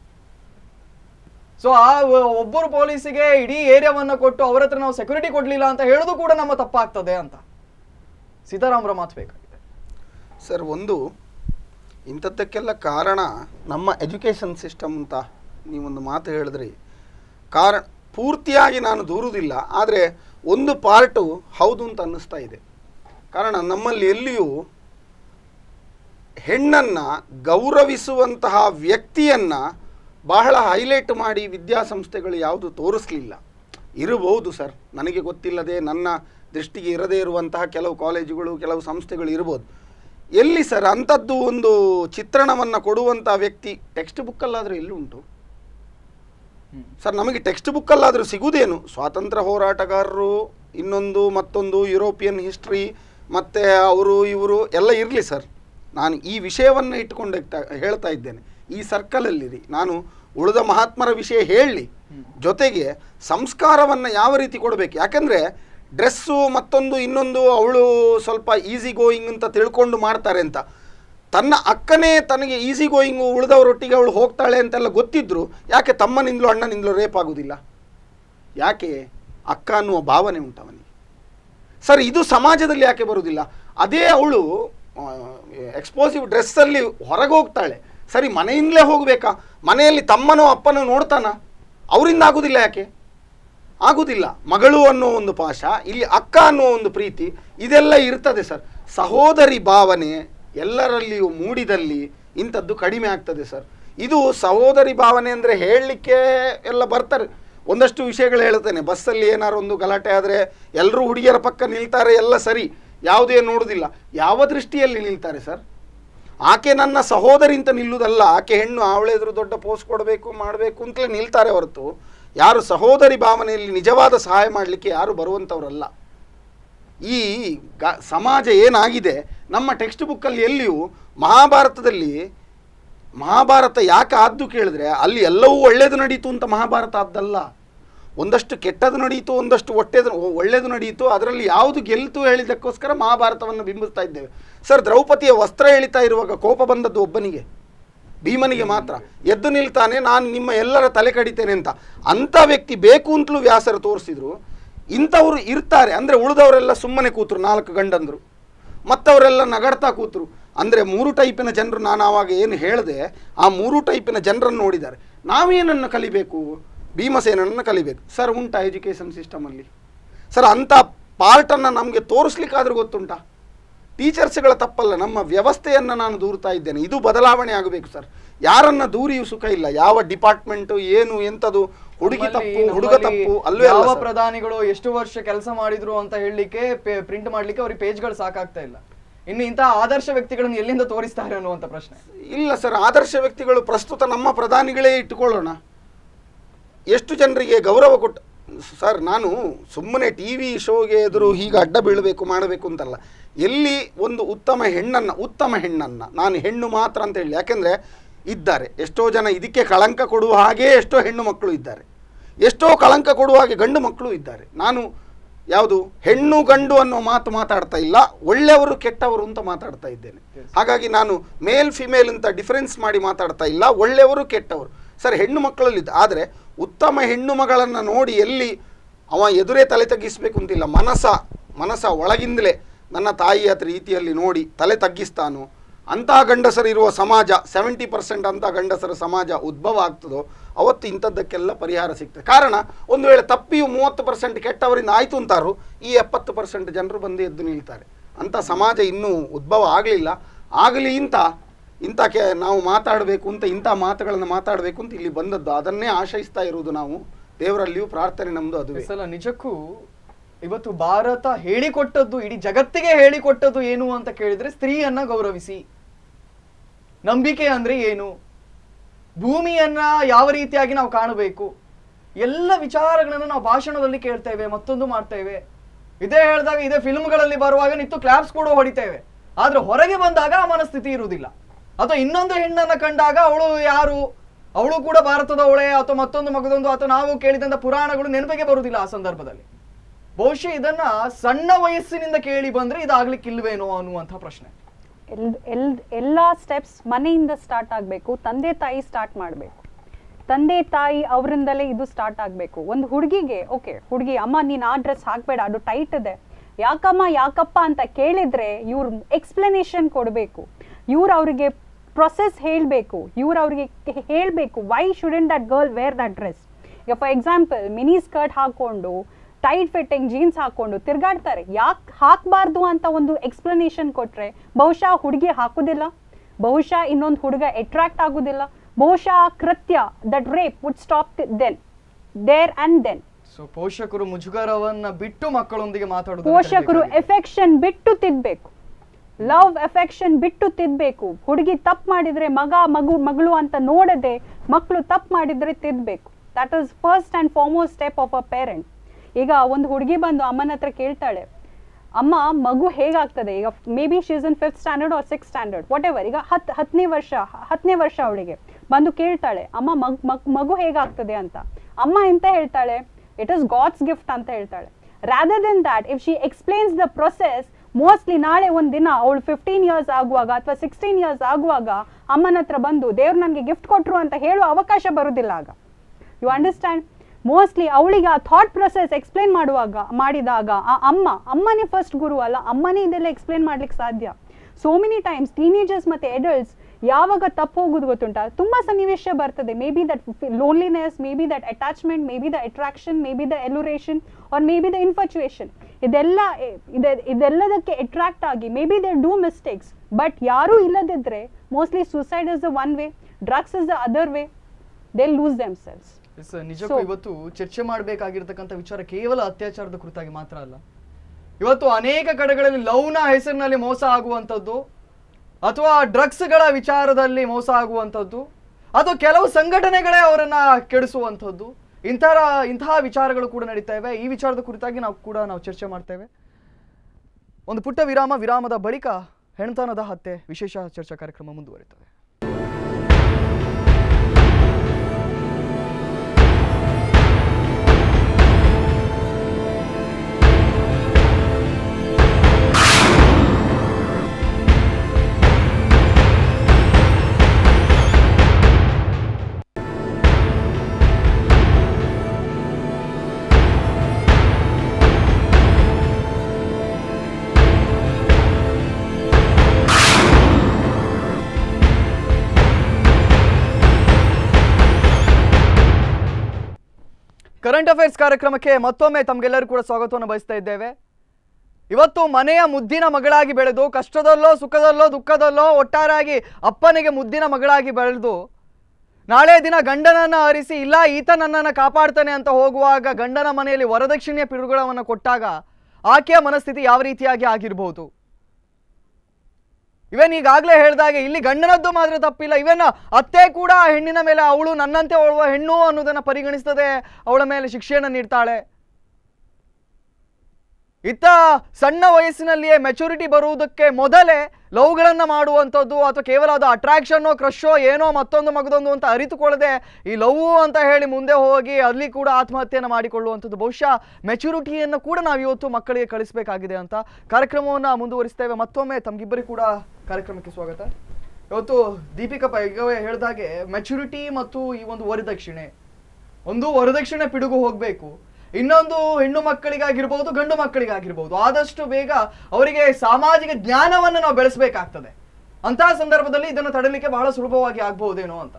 [SPEAKER 1] ಸೊ ಆ ಒಬ್ಬರು ಪೊಲೀಸಿಗೆ ಇಡೀ ಏರಿಯಾವನ್ನ ಕೊಟ್ಟು ಅವರ ಹತ್ರ ನಾವು ಸೆಕ್ಯೂರಿಟಿ ಕೊಡ್ಲಿಲ್ಲ ಅಂತ ಹೇಳೋದು ಕೂಡ ನಮ್ಮ ತಪ್ಪಾಗ್ತದೆ ಅಂತ ಸೀತಾರಾಮರ ಮಾತು ಬೇಕಾಗಿದೆ.
[SPEAKER 2] ಸರ್, ಒಂದು ಇಂಥದ್ದಕ್ಕೆಲ್ಲ ಕಾರಣ ನಮ್ಮ ಎಜುಕೇಷನ್ ಸಿಸ್ಟಮ್ ಅಂತ ನೀವೊಂದು ಮಾತು ಹೇಳಿದ್ರಿ. ಕಾರಣ ಪೂರ್ತಿಯಾಗಿ ನಾನು ದೂರುವುದಿಲ್ಲ, ಆದರೆ ಒಂದು ಪಾರ್ಟು ಹೌದು ಅಂತ ಅನ್ನಿಸ್ತಾ ಇದೆ. ಕಾರಣ ನಮ್ಮಲ್ಲಿ ಎಲ್ಲಿಯೂ ಹೆಣ್ಣನ್ನು ಗೌರವಿಸುವಂತಹ ವ್ಯಕ್ತಿಯನ್ನು ಬಹಳ ಹೈಲೈಟ್ ಮಾಡಿ ವಿದ್ಯಾಸಂಸ್ಥೆಗಳು ಯಾವುದು ತೋರಿಸಲಿಲ್ಲ. ಇರಬಹುದು ಸರ್, ನನಗೆ ಗೊತ್ತಿಲ್ಲದೆ ನನ್ನ ದೃಷ್ಟಿಗೆ ಇರದೇ ಇರುವಂತಹ ಕೆಲವು ಕಾಲೇಜುಗಳು ಕೆಲವು ಸಂಸ್ಥೆಗಳು ಇರ್ಬೋದು. ಎಲ್ಲಿ ಸರ್ ಅಂಥದ್ದು ಒಂದು ಚಿತ್ರಣವನ್ನು ಕೊಡುವಂಥ ವ್ಯಕ್ತಿ ಟೆಕ್ಸ್ಟ್ ಬುಕ್ಕಲ್ಲಾದರೂ ಎಲ್ಲಿ ಉಂಟು ಸರ್? ನಮಗೆ ಟೆಕ್ಸ್ಟ್ ಬುಕ್ಕಲ್ಲಾದರೂ ಸಿಗುವುದೇನು? ಸ್ವಾತಂತ್ರ್ಯ ಹೋರಾಟಗಾರರು, ಇನ್ನೊಂದು ಮತ್ತೊಂದು ಯುರೋಪಿಯನ್ ಹಿಸ್ಟ್ರಿ, ಮತ್ತು ಅವರು ಇವರು ಎಲ್ಲ ಇರಲಿ ಸರ್. ನಾನು ಈ ವಿಷಯವನ್ನು ಇಟ್ಕೊಂಡು ಹೇಳ್ತಾ ಇದ್ದೇನೆ. ಈ ಸರ್ಕಲಲ್ಲಿರಿ, ನಾನು ಉಳಿದ ಮಹಾತ್ಮರ ವಿಷಯ ಹೇಳಲಿ, ಜೊತೆಗೆ ಸಂಸ್ಕಾರವನ್ನು ಯಾವ ರೀತಿ ಕೊಡಬೇಕು. ಯಾಕಂದರೆ ಡ್ರೆಸ್ಸು ಮತ್ತೊಂದು ಇನ್ನೊಂದು ಅವಳು ಸ್ವಲ್ಪ ಈಸಿ ಗೋಯಿಂಗ್ ಅಂತ ತಿಳ್ಕೊಂಡು ಮಾಡ್ತಾರೆ ಅಂತ, ತನ್ನ ಅಕ್ಕನೇ ತನಗೆ ಈಸಿ ಗೋಯಿಂಗು ಉಳಿದವರೊಟ್ಟಿಗೆ ಅವಳು ಹೋಗ್ತಾಳೆ ಅಂತೆಲ್ಲ ಗೊತ್ತಿದ್ರು ಯಾಕೆ ತಮ್ಮನಿಂದಲೂ ಅಣ್ಣನಿಂದಲೂ ರೇಪ್ ಆಗೋದಿಲ್ಲ? ಯಾಕೆ? ಅಕ್ಕ ಅನ್ನುವ ಭಾವನೆ ಉಂಟವನಿಗೆ ಸರ್. ಇದು ಸಮಾಜದಲ್ಲಿ ಯಾಕೆ ಬರುವುದಿಲ್ಲ? ಅದೇ ಅವಳು ಎಕ್ಸ್ಪೋಸಿವ್ ಡ್ರೆಸ್ಸಲ್ಲಿ ಹೊರಗೆ ಹೋಗ್ತಾಳೆ, ಸರಿ ಮನೆಯಿಂದಲೇ ಹೋಗಬೇಕಾ? ಮನೆಯಲ್ಲಿ ತಮ್ಮನೋ ಅಪ್ಪನೋ ನೋಡ್ತಾನ? ಅವರಿಂದ ಆಗೋದಿಲ್ಲ. ಯಾಕೆ ಆಗೋದಿಲ್ಲ? ಮಗಳು ಅನ್ನೋ ಒಂದು ಪಾಶ, ಇಲ್ಲಿ ಅಕ್ಕ ಅನ್ನೋ ಒಂದು ಪ್ರೀತಿ, ಇದೆಲ್ಲ ಇರ್ತದೆ ಸರ್. ಸಹೋದರಿ ಭಾವನೆ ಎಲ್ಲರಲ್ಲಿಯೂ ಮೂಡಿದಲ್ಲಿ ಇಂಥದ್ದು ಕಡಿಮೆ ಆಗ್ತದೆ ಸರ್. ಇದು ಸಹೋದರಿ ಭಾವನೆ ಅಂದರೆ ಹೇಳಲಿಕ್ಕೆ ಎಲ್ಲ ಬರ್ತಾರೆ. ಒಂದಷ್ಟು ವಿಷಯಗಳು ಹೇಳ್ತೇನೆ. ಬಸ್ಸಲ್ಲಿ ಏನಾರು ಒಂದು ಗಲಾಟೆ ಆದರೆ ಎಲ್ಲರೂ ಹುಡುಗಿಯರ ಪಕ್ಕ ನಿಲ್ತಾರೆ, ಎಲ್ಲ ಸರಿ, ಯಾವುದೇ ನೋಡೋದಿಲ್ಲ. ಯಾವ ದೃಷ್ಟಿಯಲ್ಲಿ ನಿಲ್ತಾರೆ ಸರ್? ಆಕೆ ನನ್ನ ಸಹೋದರಿ ಅಂತ ನಿಲ್ಲುವುದಲ್ಲ, ಆಕೆ ಹೆಣ್ಣು, ಅವಳೆದುರು ದೊಡ್ಡ ಪೋಸ್ಟ್ ಕೊಡಬೇಕು ಮಾಡಬೇಕು ಅಂತಲೇ ನಿಲ್ತಾರೆ ಹೊರತು ಯಾರು ಸಹೋದರಿ ಭಾವನೆಯಲ್ಲಿ ನಿಜವಾದ ಸಹಾಯ ಮಾಡಲಿಕ್ಕೆ ಯಾರು ಬರುವಂಥವರಲ್ಲ. ಈ ಗ ಸಮಾಜ ಏನಾಗಿದೆ, ನಮ್ಮ ಟೆಕ್ಸ್ಟ್ ಬುಕ್ಕಲ್ಲಿ ಎಲ್ಲಿಯೂ ಮಹಾಭಾರತದಲ್ಲಿ ಮಹಾಭಾರತ ಯಾಕೆ ಆದ್ದು ಕೇಳಿದ್ರೆ ಅಲ್ಲಿ ಎಲ್ಲವೂ ಒಳ್ಳೇದು ನಡೀತು ಅಂತ ಮಹಾಭಾರತ ಆದ್ದಲ್ಲ. ಒಂದಷ್ಟು ಕೆಟ್ಟದ್ದು ನಡೀತು, ಒಂದಷ್ಟು ಒಟ್ಟೆದು ಒಳ್ಳೇದು ನಡೀತು. ಅದರಲ್ಲಿ ಯಾವುದು ಗೆಲ್ತು ಹೇಳಿದ್ದಕ್ಕೋಸ್ಕರ ಮಹಾಭಾರತವನ್ನು ಬಿಂಬಿಸ್ತಾ ಇದ್ದೇವೆ. ಸರ್, ದ್ರೌಪದಿಯ ವಸ್ತ್ರ ಎಳಿತಾ ಇರುವಾಗ ಕೋಪ ಬಂದದ್ದು ಒಬ್ಬನಿಗೆ, ಭೀಮನಿಗೆ ಮಾತ್ರ. ಎದ್ದು ನಿಲ್ತಾನೆ, ನಾನು ನಿಮ್ಮ ಎಲ್ಲರ ತಲೆ ಕಡಿತೇನೆ ಅಂತ. ಅಂಥ ವ್ಯಕ್ತಿ ಬೇಕು ಅಂತಲೂ ವ್ಯಾಸರು ತೋರಿಸಿದ್ರು. ಇಂಥವ್ರು ಇರ್ತಾರೆ ಅಂದರೆ ಉಳಿದವರೆಲ್ಲ ಸುಮ್ಮನೆ ಕೂತರು, ನಾಲ್ಕು ಗಂಡಂದರು, ಮತ್ತವರೆಲ್ಲ ನಗಡ್ತಾ ಕೂತರು. ಅಂದರೆ ಮೂರು ಟೈಪಿನ ಜನರು, ನಾನು ಆವಾಗ ಏನು ಹೇಳಿದೆ ಆ ಮೂರು ಟೈಪಿನ ಜನರನ್ನು ನೋಡಿದ್ದಾರೆ. ನಾವೇನನ್ನು ಕಲಿಬೇಕು? ಭೀಮಸೇನನ್ನು ಕಲಿಬೇಕು. ಸರ್, ಉಂಟಾ ಎಜುಕೇಷನ್ ಸಿಸ್ಟಮಲ್ಲಿ? ಸರ್, ಅಂಥ ಪಾರ್ಟನ್ನು ನಮಗೆ ತೋರಿಸ್ಲಿಕ್ಕಾದ್ರೂ ಗೊತ್ತುಂಟಾ? ಟೀಚರ್ಸ್ಗಳ ತಪ್ಪಲ್ಲ, ನಮ್ಮ ವ್ಯವಸ್ಥೆಯನ್ನು ನಾನು ದೂರ್ತಾ ಇದ್ದೇನೆ. ಇದು ಬದಲಾವಣೆ ಆಗಬೇಕು ಸರ್. ಯಾರನ್ನ ದೂರಿಯೂ ಸುಖ ಇಲ್ಲ. ಯಾವ ಡಿಪಾರ್ಟ್ಮೆಂಟು ಏನು ಎಂಥದ್ದು, ಹುಡುಗಿ ತಪ್ಪು ಹುಡುಗ ತಪ್ಪು ಅಲ್ವೇ.
[SPEAKER 1] ಯಾವ ಪ್ರಧಾನಿಗಳು ಎಷ್ಟು ವರ್ಷ ಕೆಲಸ ಮಾಡಿದ್ರು ಅಂತ ಹೇಳಲಿಕ್ಕೆ, ಪ್ರಿಂಟ್ ಮಾಡ್ಲಿಕ್ಕೆ ಅವ್ರಿಗೆ ಪೇಜ್ಗಳು ಸಾಕಾಗ್ತಾ ಇಲ್ಲ. ಇನ್ನು ಇಂತಹ ಆದರ್ಶ ವ್ಯಕ್ತಿಗಳನ್ನು ಎಲ್ಲಿಂದ ತೋರಿಸ್ತಾರೆ ಅನ್ನುವಂಥ ಪ್ರಶ್ನೆ.
[SPEAKER 2] ಇಲ್ಲ ಸರ್, ಆದರ್ಶ ವ್ಯಕ್ತಿಗಳು ಪ್ರಸ್ತುತ ನಮ್ಮ ಪ್ರಧಾನಿಗಳೇ ಇಟ್ಟುಕೊಳ್ಳೋಣ. ಎಷ್ಟು ಜನರಿಗೆ ಗೌರವ ಕೊಟ್ಟು. ಸರ್, ನಾನು ಸುಮ್ಮನೆ ಟಿ ವಿ ಶೋಗೆ ಎದುರು ಹೀಗೆ ಅಡ್ಡ ಬೀಳಬೇಕು ಮಾಡಬೇಕು ಅಂತಲ್ಲ. ಎಲ್ಲಿ ಒಂದು ಉತ್ತಮ ಹೆಣ್ಣನ್ನು ಉತ್ತಮ ಹೆಣ್ಣನ್ನು ನಾನು ಹೆಣ್ಣು ಮಾತ್ರ ಅಂತ ಹೇಳಿ, ಯಾಕೆಂದರೆ ಇದ್ದಾರೆ ಎಷ್ಟೋ ಜನ ಇದಕ್ಕೆ ಕಳಂಕ ಕೊಡುವ ಹಾಗೆ ಎಷ್ಟೋ ಹೆಣ್ಣು ಮಕ್ಕಳು ಇದ್ದಾರೆ, ಎಷ್ಟೋ ಕಳಂಕ ಕೊಡುವ ಹಾಗೆ ಗಂಡು ಮಕ್ಕಳು ಇದ್ದಾರೆ. ನಾನು ಯಾವುದು ಹೆಣ್ಣು ಗಂಡು ಅನ್ನೋ ಮಾತು ಮಾತಾಡ್ತಾ ಇಲ್ಲ, ಒಳ್ಳೆಯವರು ಕೆಟ್ಟವರು ಅಂತ ಮಾತಾಡ್ತಾ ಇದ್ದೇನೆ. ಹಾಗಾಗಿ ನಾನು ಮೇಲ್ ಫಿಮೇಲ್ ಅಂತ ಡಿಫರೆನ್ಸ್ ಮಾಡಿ ಮಾತಾಡ್ತಾ ಇಲ್ಲ, ಒಳ್ಳೆಯವರು ಕೆಟ್ಟವರು. ಸರ್, ಹೆಣ್ಣು ಮಕ್ಕಳಲ್ಲಿದ್ದ, ಆದರೆ ಉತ್ತಮ ಹೆಣ್ಣು ಮಗಳನ್ನು ನೋಡಿ ಎಲ್ಲಿ ಅವ ಎದುರೇ ತಲೆ ತಗ್ಗಿಸ್ಬೇಕು ಅಂತಿಲ್ಲ. ಮನಸ ಮನಸ ಒಳಗಿಂದಲೇ ನನ್ನ ತಾಯಿ ಹತ್ರ ರೀತಿಯಲ್ಲಿ ನೋಡಿ ತಲೆ ತಗ್ಗಿಸ್ತಾನೋ ಅಂತಹ ಗಂಡಸರಿರುವ ಸಮಾಜ, ಸೆವೆಂಟಿ ಪರ್ಸೆಂಟ್ ಅಂಥ ಗಂಡಸರ ಸಮಾಜ ಉದ್ಭವ ಆಗ್ತದೋ ಅವತ್ತು ಇಂಥದ್ದಕ್ಕೆಲ್ಲ ಪರಿಹಾರ ಸಿಗ್ತದೆ. ಕಾರಣ, ಒಂದು ವೇಳೆ ತಪ್ಪಿಯು ಮೂವತ್ತು ಪರ್ಸೆಂಟ್ ಕೆಟ್ಟವರಿಂದ ಆಯಿತು ಅಂತಾರು, ಈ ಎಪ್ಪತ್ತು ಪರ್ಸೆಂಟ್ ಜನರು ಬಂದು ಎದ್ದು ನಿಲ್ತಾರೆ. ಅಂಥ ಸಮಾಜ ಇನ್ನೂ ಉದ್ಭವ ಆಗಲಿಲ್ಲ. ಆಗಲಿ ಇಂಥ ಇಂಥ ಕೆ ನಾವು ಮಾತಾಡಬೇಕು ಅಂತ, ಇಂಥ ಮಾತುಗಳನ್ನು ಮಾತಾಡಬೇಕು ಅಂತ ಇಲ್ಲಿ ಬಂದದ್ದು. ಅದನ್ನೇ ಆಶಯಿಸ್ತಾ ಇರುವುದು ನಾವು. ದೇವರಲ್ಲಿಯೂ ಪ್ರಾರ್ಥನೆ ನಮ್ಮದು ಅದುವೇ.
[SPEAKER 1] ಸಲ ನಿಜಕ್ಕೂ ಇವತ್ತು ಭಾರತ ಹೇಳಿಕೊಟ್ಟದ್ದು, ಇಡೀ ಜಗತ್ತಿಗೆ ಹೇಳಿಕೊಟ್ಟದ್ದು ಏನು ಅಂತ ಕೇಳಿದ್ರೆ, ಸ್ತ್ರೀಯನ್ನ ಗೌರವಿಸಿ. ನಂಬಿಕೆ ಅಂದ್ರೆ ಏನು, ಭೂಮಿಯನ್ನ ಯಾವ ರೀತಿಯಾಗಿ ನಾವು ಕಾಣಬೇಕು, ಎಲ್ಲ ವಿಚಾರಗಳನ್ನು ನಾವು ಭಾಷಣದಲ್ಲಿ ಕೇಳ್ತೇವೆ, ಮತ್ತೊಂದು ಮಾಡ್ತೇವೆ. ಇದೇ ಹೇಳಿದಾಗ ಇದೇ ಫಿಲ್ಮ್ಗಳಲ್ಲಿ ಬರುವಾಗ ನಿಂತು ಕ್ಲಾಪ್ಸ್ ಕೂಡ ಹೊಡಿತೇವೆ. ಆದ್ರೆ ಹೊರಗೆ ಬಂದಾಗ ಆ ಮನಸ್ಥಿತಿ ಇರುವುದಿಲ್ಲ. ಅಥವಾ ಇನ್ನೊಂದು ಹೆಣ್ಣನ್ನ ಕಂಡಾಗ ಅವಳು ಯಾರು, ಅವಳು ಕೂಡ ಭಾರತದವಳೆ ಅಥವಾ ಮತ್ತೊಂದು ಮಗದೊಂದು ಅಥವಾ ನಾವು ಕೇಳಿದಂತ ಪುರಾಣಗಳು ನೆನಪಿಗೆ ಬರುವುದಿಲ್ಲ ಆ ಸಂದರ್ಭದಲ್ಲಿ. ಬಹುಶಃ ಇದನ್ನ ಸಣ್ಣ ವಯಸ್ಸಿನಿಂದ ಕೇಳಿ ಬಂದ್ರೆ ಇದಾಗ್ಲಿಕ್ಕಿಲ್ವೇನೋ ಅನ್ನುವಂಥ ಪ್ರಶ್ನೆ.
[SPEAKER 3] ಎಲ್ ಎಲ್ ಎಲ್ಲ ಸ್ಟೆಪ್ಸ್ ಮನೆಯಿಂದ ಸ್ಟಾರ್ಟ್ ಆಗಬೇಕು. ತಂದೆ ತಾಯಿ ಸ್ಟಾರ್ಟ್ ಮಾಡಬೇಕು. ತಂದೆ ತಾಯಿ ಅವರಿಂದಲೇ ಇದು ಸ್ಟಾರ್ಟ್ ಆಗಬೇಕು. ಒಂದು ಹುಡುಗಿಗೆ, ಓಕೆ ಹುಡುಗಿ, ಅಮ್ಮ ನೀನು ಆ ಡ್ರೆಸ್ ಹಾಕಬೇಡ, ಅದು ಟೈಟ್ ಇದೆ, ಯಾಕಮ್ಮ ಯಾಕಪ್ಪ ಅಂತ ಕೇಳಿದ್ರೆ ಇವ್ರು ಎಕ್ಸ್ಪ್ಲನೇಷನ್ ಕೊಡಬೇಕು. ಇವ್ರು ಅವ್ರಿಗೆ ಪ್ರೊಸೆಸ್ ಹೇಳಬೇಕು. ಇವ್ರು ಅವ್ರಿಗೆ ಹೇಳಬೇಕು why shouldn't that girl wear that dress. ಈಗ ಫಾರ್ ಎಕ್ಸಾಂಪಲ್ ಮಿನಿ ಸ್ಕರ್ಟ್ ಹಾಕ್ಕೊಂಡು ಟೈಟ್ ಫಿಟ್ಟಿಂಗ್ ಜೀನ್ಸ್ ಹಾಕೊಂಡು ತಿರ್ಗಾಡ್ತಾರೆ. ಯಾಕೆ ಹಾಕಬಾರ್ದು ಅಂತ ಒಂದು ಎಕ್ಸ್ಪ್ಲನೇಷನ್ ಕೊಟ್ಟರೆ ಬಹುಶಃ ಹುಡುಗಿ ಹಾಕೋದಿಲ್ಲ, ಬಹುಶಃ ಇನ್ನೊಂದು ಹುಡುಗ ಅಟ್ರಾಕ್ಟ್ ಆಗೋದಿಲ್ಲ, ಬಹುಶಃ ಕೃತ್ಯ that rape would stop then there and then.
[SPEAKER 1] So ಪೋಷಕರು ಮುಜುಗರವನ್ನ ಬಿಟ್ಟು ಮಕ್ಕಳೊಂದಿಗೆ ಮಾತಾಡೋದು,
[SPEAKER 3] ಪೋಷಕರು ಎಫೆಕ್ಷನ್ ಬಿಟ್ಟು ತಿದ್ಬೇಕು, ಲವ್ ಎಫೆಕ್ಷನ್ ಬಿಟ್ಟು ತಿದ್ಬೇಕು. ಹುಡುಗಿ ತಪ್ಪು ಮಾಡಿದ್ರೆ ಮಗ ಮಗು ಮಗಳು ಅಂತ ನೋಡದೆ ಮಕ್ಕಳು ತಪ್ಪು ಮಾಡಿದ್ರೆ ತಿದ್ಬೇಕು. That is first and foremost step of a parent. ಈಗ ಒಂದು ಹುಡುಗಿ ಬಂದು ಅಮ್ಮನ ಹತ್ರ ಕೇಳ್ತಾಳೆ, ಅಮ್ಮ ಮಗು ಹೇಗಾಗ್ತದೆ, ಈಗ maybe she is in fifth standard or six standard whatever, ಈಗ ಹತ್ತು ಹತ್ತನೇ ವರ್ಷ ಹತ್ತನೇ ವರ್ಷ ಅವಳಿಗೆ ಬಂದು ಕೇಳ್ತಾಳೆ, ಅಮ್ಮ ಮಗ್ ಮಗ್ ಮಗು ಹೇಗಾಗ್ತದೆ ಅಂತ. ಅಮ್ಮ ಎಂತ ಹೇಳ್ತಾಳೆ, ಇಟ್ ಇಸ್ ಗಾಡ್ಸ್ ಗಿಫ್ಟ್ ಅಂತ ಹೇಳ್ತಾಳೆ. Rather than that if she explains the process, mostly ನಾಳೆ ಒಂದು ದಿನ ಅವಳು ಫಿಫ್ಟೀನ್ ಇಯರ್ಸ್ ಆಗುವಾಗ ಅಥವಾ ಸಿಕ್ಸ್ಟೀನ್ ಇಯರ್ಸ್ ಆಗುವಾಗ ಅಮ್ಮನ ಹತ್ರ ಬಂದು ದೇವ್ರು ನನಗೆ ಗಿಫ್ಟ್ ಕೊಟ್ಟರು ಅಂತ ಹೇಳುವ ಅವಕಾಶ ಬರುವುದಿಲ್ಲ ಆಗ. You understand? ಮೋಸ್ಟ್ಲಿ ಅವಳಿಗೆ ಆ ಥಾಟ್ ಪ್ರೊಸೆಸ್ ಎಕ್ಸ್ಪ್ಲೇನ್ ಮಾಡುವಾಗ ಮಾಡಿದಾಗ ಆ ಅಮ್ಮ ಅಮ್ಮನೇ ಫಸ್ಟ್ ಗುರು ಅಲ್ಲ, ಅಮ್ಮನೇ ಇದೆಲ್ಲ ಎಕ್ಸ್ಪ್ಲೇನ್ ಮಾಡ್ಲಿಕ್ಕೆ ಸಾಧ್ಯ. ಸೋ ಮೆನಿ ಟೈಮ್ಸ್ ಟೀನೇಜರ್ಸ್ ಮತ್ತು ಎಡಲ್ಟ್ಸ್ ಯಾವಾಗ ತಪ್ಪು ಹೋಗೋದು ಗೊತ್ತುಂಟ, ತುಂಬ ಸನ್ನಿವೇಶ ಬರ್ತದೆ. Maybe that loneliness, maybe that attachment, maybe the attraction, maybe the ಎಲುರೇಷನ್ or maybe the infatuation, ಇದೆಲ್ಲ ಇದೆ ಇದೆಲ್ಲದಕ್ಕೆ ಅಟ್ರಾಕ್ಟ್ ಆಗಿ maybe they do mistakes. But ಯಾರೂ ಇಲ್ಲದಿದ್ದರೆ mostly suicide is the one way, drugs is the other way, they lose themselves.
[SPEAKER 1] ನಿಜಕ್ಕೂ ಇವತ್ತು ಚರ್ಚೆ ಮಾಡಬೇಕಾಗಿರ್ತಕ್ಕಂಥ ವಿಚಾರ ಕೇವಲ ಅತ್ಯಾಚಾರದ ಕುರಿತಾಗಿ ಮಾತ್ರ ಅಲ್ಲ. ಇವತ್ತು ಅನೇಕ ಕಡೆಗಳಲ್ಲಿ ಲವ್ನ ಹೆಸರಿನಲ್ಲಿ ಮೋಸ ಆಗುವಂಥದ್ದು, ಅಥವಾ ಡ್ರಗ್ಸ್ಗಳ ವಿಚಾರದಲ್ಲಿ ಮೋಸ ಆಗುವಂಥದ್ದು, ಅಥವಾ ಕೆಲವು ಸಂಘಟನೆಗಳೇ ಅವರನ್ನ ಕೆಡಿಸುವಂಥದ್ದು, ಇಂತಹ ಇಂತಹ ವಿಚಾರಗಳು ಕೂಡ ನಡೀತಾ ಇವೆ. ಈ ವಿಚಾರದ ಕುರಿತಾಗಿ ನಾವು ಕೂಡ ನಾವು ಚರ್ಚೆ ಮಾಡ್ತೇವೆ. ಒಂದು ಪುಟ್ಟ ವಿರಾಮ, ವಿರಾಮದ ಬಳಿಕ ಹೆಣ್ತನದ ಹತ್ಯೆ ವಿಶೇಷ ಚರ್ಚಾ ಕಾರ್ಯಕ್ರಮ ಮುಂದುವರಿತದೆ. ಕರೆಂಟ್ ಅಫೇರ್ಸ್ ಕಾರ್ಯಕ್ರಮಕ್ಕೆ ಮತ್ತೊಮ್ಮೆ ತಮಗೆಲ್ಲರೂ ಕೂಡ ಸ್ವಾಗತವನ್ನು ಬಯಸ್ತಾ ಇದ್ದೇವೆ. ಇವತ್ತು ಮನೆಯ ಮುದ್ದಿನ ಮಗಳಾಗಿ ಬೆಳೆದು ಕಷ್ಟದಲ್ಲೋ ಸುಖದಲ್ಲೋ ದುಃಖದಲ್ಲೋ ಒಟ್ಟಾರಾಗಿ ಅಪ್ಪನಿಗೆ ಮುದ್ದಿನ ಮಗಳಾಗಿ ಬೆಳೆದು ನಾಳೆ ದಿನ ಗಂಡನನ್ನ ಹರಿಸಿ ಇಲ್ಲ ಈತ ನನ್ನನ್ನು ಕಾಪಾಡ್ತಾನೆ ಅಂತ ಹೋಗುವಾಗ ಗಂಡನ ಮನೆಯಲ್ಲಿ ವರದಕ್ಷಿಣೆಯ ಪಿಡುಗುಳವನ್ನು ಕೊಟ್ಟಾಗ ಆಕೆಯ ಮನಸ್ಥಿತಿ ಯಾವ ರೀತಿಯಾಗಿ ಆಗಿರಬಹುದು. ಇವನ್ ಈಗಾಗಲೇ ಹೇಳಿದಾಗೆ ಇಲ್ಲಿ ಗಂಡನದ್ದು ಮಾತ್ರ ತಪ್ಪಿಲ್ಲ, ಇವನ್ ಅತ್ತೆ ಕೂಡ ಹೆಣ್ಣಿನ ಮೇಲೆ ಅವಳು ನನ್ನಂತೆ ಅವಳುವ ಹೆಣ್ಣು ಅನ್ನೋದನ್ನು ಪರಿಗಣಿಸ್ತದೆ ಅವಳ ಮೇಲೆ ಶಿಕ್ಷೆಯನ್ನು ನೀಡ್ತಾಳೆ. ಇತ್ತ ಸಣ್ಣ ವಯಸ್ಸಿನಲ್ಲಿಯೇ ಮೆಚುರಿಟಿ ಬರುವುದಕ್ಕೆ ಮೊದಲೇ ಲವ್ಗಳನ್ನು ಮಾಡುವಂಥದ್ದು ಅಥವಾ ಕೇವಲ ಅದು ಅಟ್ರಾಕ್ಷನ್ನೋ ಕ್ರಶೋ ಏನೋ ಮತ್ತೊಂದು ಮಗದೊಂದು ಅಂತ ಅರಿತುಕೊಳ್ಳದೆ ಈ ಲವ್ ಅಂತ ಹೇಳಿ ಮುಂದೆ ಹೋಗಿ ಅಲ್ಲಿ ಕೂಡ ಆತ್ಮಹತ್ಯೆಯನ್ನು ಮಾಡಿಕೊಳ್ಳುವಂಥದ್ದು. ಬಹುಶಃ ಮೆಚುರಿಟಿಯನ್ನು ಕೂಡ ನಾವು ಇವತ್ತು ಮಕ್ಕಳಿಗೆ ಕಳಿಸಬೇಕಾಗಿದೆ ಅಂತ ಕಾರ್ಯಕ್ರಮವನ್ನು ಮುಂದುವರಿಸ್ತೇವೆ. ಮತ್ತೊಮ್ಮೆ ತಮಗಿಬ್ಬರಿಗೂ ಕೂಡ ಕಾರ್ಯಕ್ರಮಕ್ಕೆ ಸ್ವಾಗತ. ಇವತ್ತು ದೀಪಿಕಾ ಪೈ ಈಗ ಹೇಳಿದಾಗೆ ಮೆಚುರಿಟಿ ಮತ್ತು ಈ ಒಂದು ವರದಕ್ಷಿಣೆ, ಒಂದು ವರದಕ್ಷಿಣೆ ಪಿಡುಗು ಹೋಗಬೇಕು, ಇನ್ನೊಂದು ಹೆಣ್ಣು ಮಕ್ಕಳಿಗಾಗಿರ್ಬೋದು ಗಂಡು ಮಕ್ಕಳಿಗಾಗಿರ್ಬೋದು ಆದಷ್ಟು ಬೇಗ ಅವರಿಗೆ ಸಾಮಾಜಿಕ ಜ್ಞಾನವನ್ನು ನಾವು ಬೆಳೆಸಬೇಕಾಗ್ತದೆ. ಅಂತಹ ಸಂದರ್ಭದಲ್ಲಿ ಇದನ್ನು ತಡೆಯಲಿಕ್ಕೆ ಬಹಳ ಸುಲಭವಾಗಿ ಆಗ್ಬಹುದೇನೋ ಅಂತ.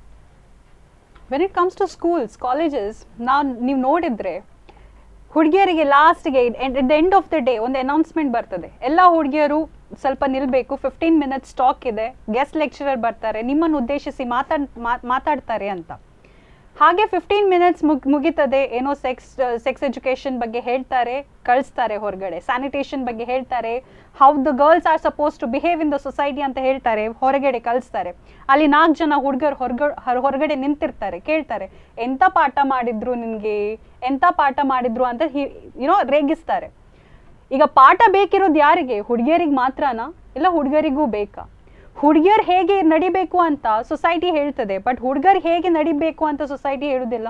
[SPEAKER 3] When it comes to schools colleges ನಾವು ನೀವು ನೋಡಿದ್ರೆ ಹುಡುಗಿಯರಿಗೆ ಲಾಸ್ಟ್ಗೆ at the end of the day ಒಂದು ಅನೌನ್ಸ್ಮೆಂಟ್ ಬರ್ತದೆ, ಎಲ್ಲ ಹುಡುಗಿಯರು ಸ್ವಲ್ಪ ನಿಲ್ಬೇಕು, ಫಿಫ್ಟೀನ್ ಮಿನಿಟ್ಸ್ ಸ್ಟಾಕ್ ಇದೆ, ಗೆಸ್ಟ್ ಲೆಕ್ಚರರ್ ಬರ್ತಾರೆ, ನಿಮ್ಮನ್ನು ಉದ್ದೇಶಿಸಿ ಮಾತಾಡ್ ಮಾತಾಡ್ತಾರೆ ಅಂತ. ಹಾಗೆ ಫಿಫ್ಟೀನ್ ಮಿನಿಟ್ಸ್ ಮುಗ್ ಮುಗಿತದೆ, ಏನೋ ಸೆಕ್ಸ್ ಸೆಕ್ಸ್ ಎಜುಕೇಷನ್ ಬಗ್ಗೆ ಹೇಳ್ತಾರೆ, ಕಳಿಸ್ತಾರೆ ಹೊರಗಡೆ, ಸ್ಯಾನಿಟೇಷನ್ ಬಗ್ಗೆ ಹೇಳ್ತಾರೆ, how the girls are suppose to behave in the society ಅಂತ ಹೇಳ್ತಾರೆ, ಹೊರಗಡೆ ಕಳಿಸ್ತಾರೆ. ಅಲ್ಲಿ ನಾಲ್ಕು ಜನ ಹುಡುಗರು ಹೊರಗ ಹೊರಗಡೆ ನಿಂತಿರ್ತಾರೆ, ಕೇಳ್ತಾರೆ ಎಂಥ ಪಾಠ ಮಾಡಿದ್ರು ನಿನಗೆ, ಎಂಥ ಪಾಠ ಮಾಡಿದ್ರು ಅಂತ ಯುನೋ ರೇಗಿಸ್ತಾರೆ. ಈಗ ಪಾಠ ಬೇಕಿರೋದು ಯಾರಿಗೆ? ಹುಡುಗಿಯರಿಗೆ ಮಾತ್ರನಾ ಇಲ್ಲ ಹುಡುಗರಿಗೂ ಬೇಕಾ? ಹುಡುಗಿಯರು ಹೇಗೆ ನಡಿಬೇಕು ಅಂತ ಸೊಸೈಟಿ ಹೇಳ್ತದೆ, ಬಟ್ ಹುಡುಗರು ಹೇಗೆ ನಡಿಬೇಕು ಅಂತ ಸೊಸೈಟಿ ಹೇಳುವುದಿಲ್ಲ.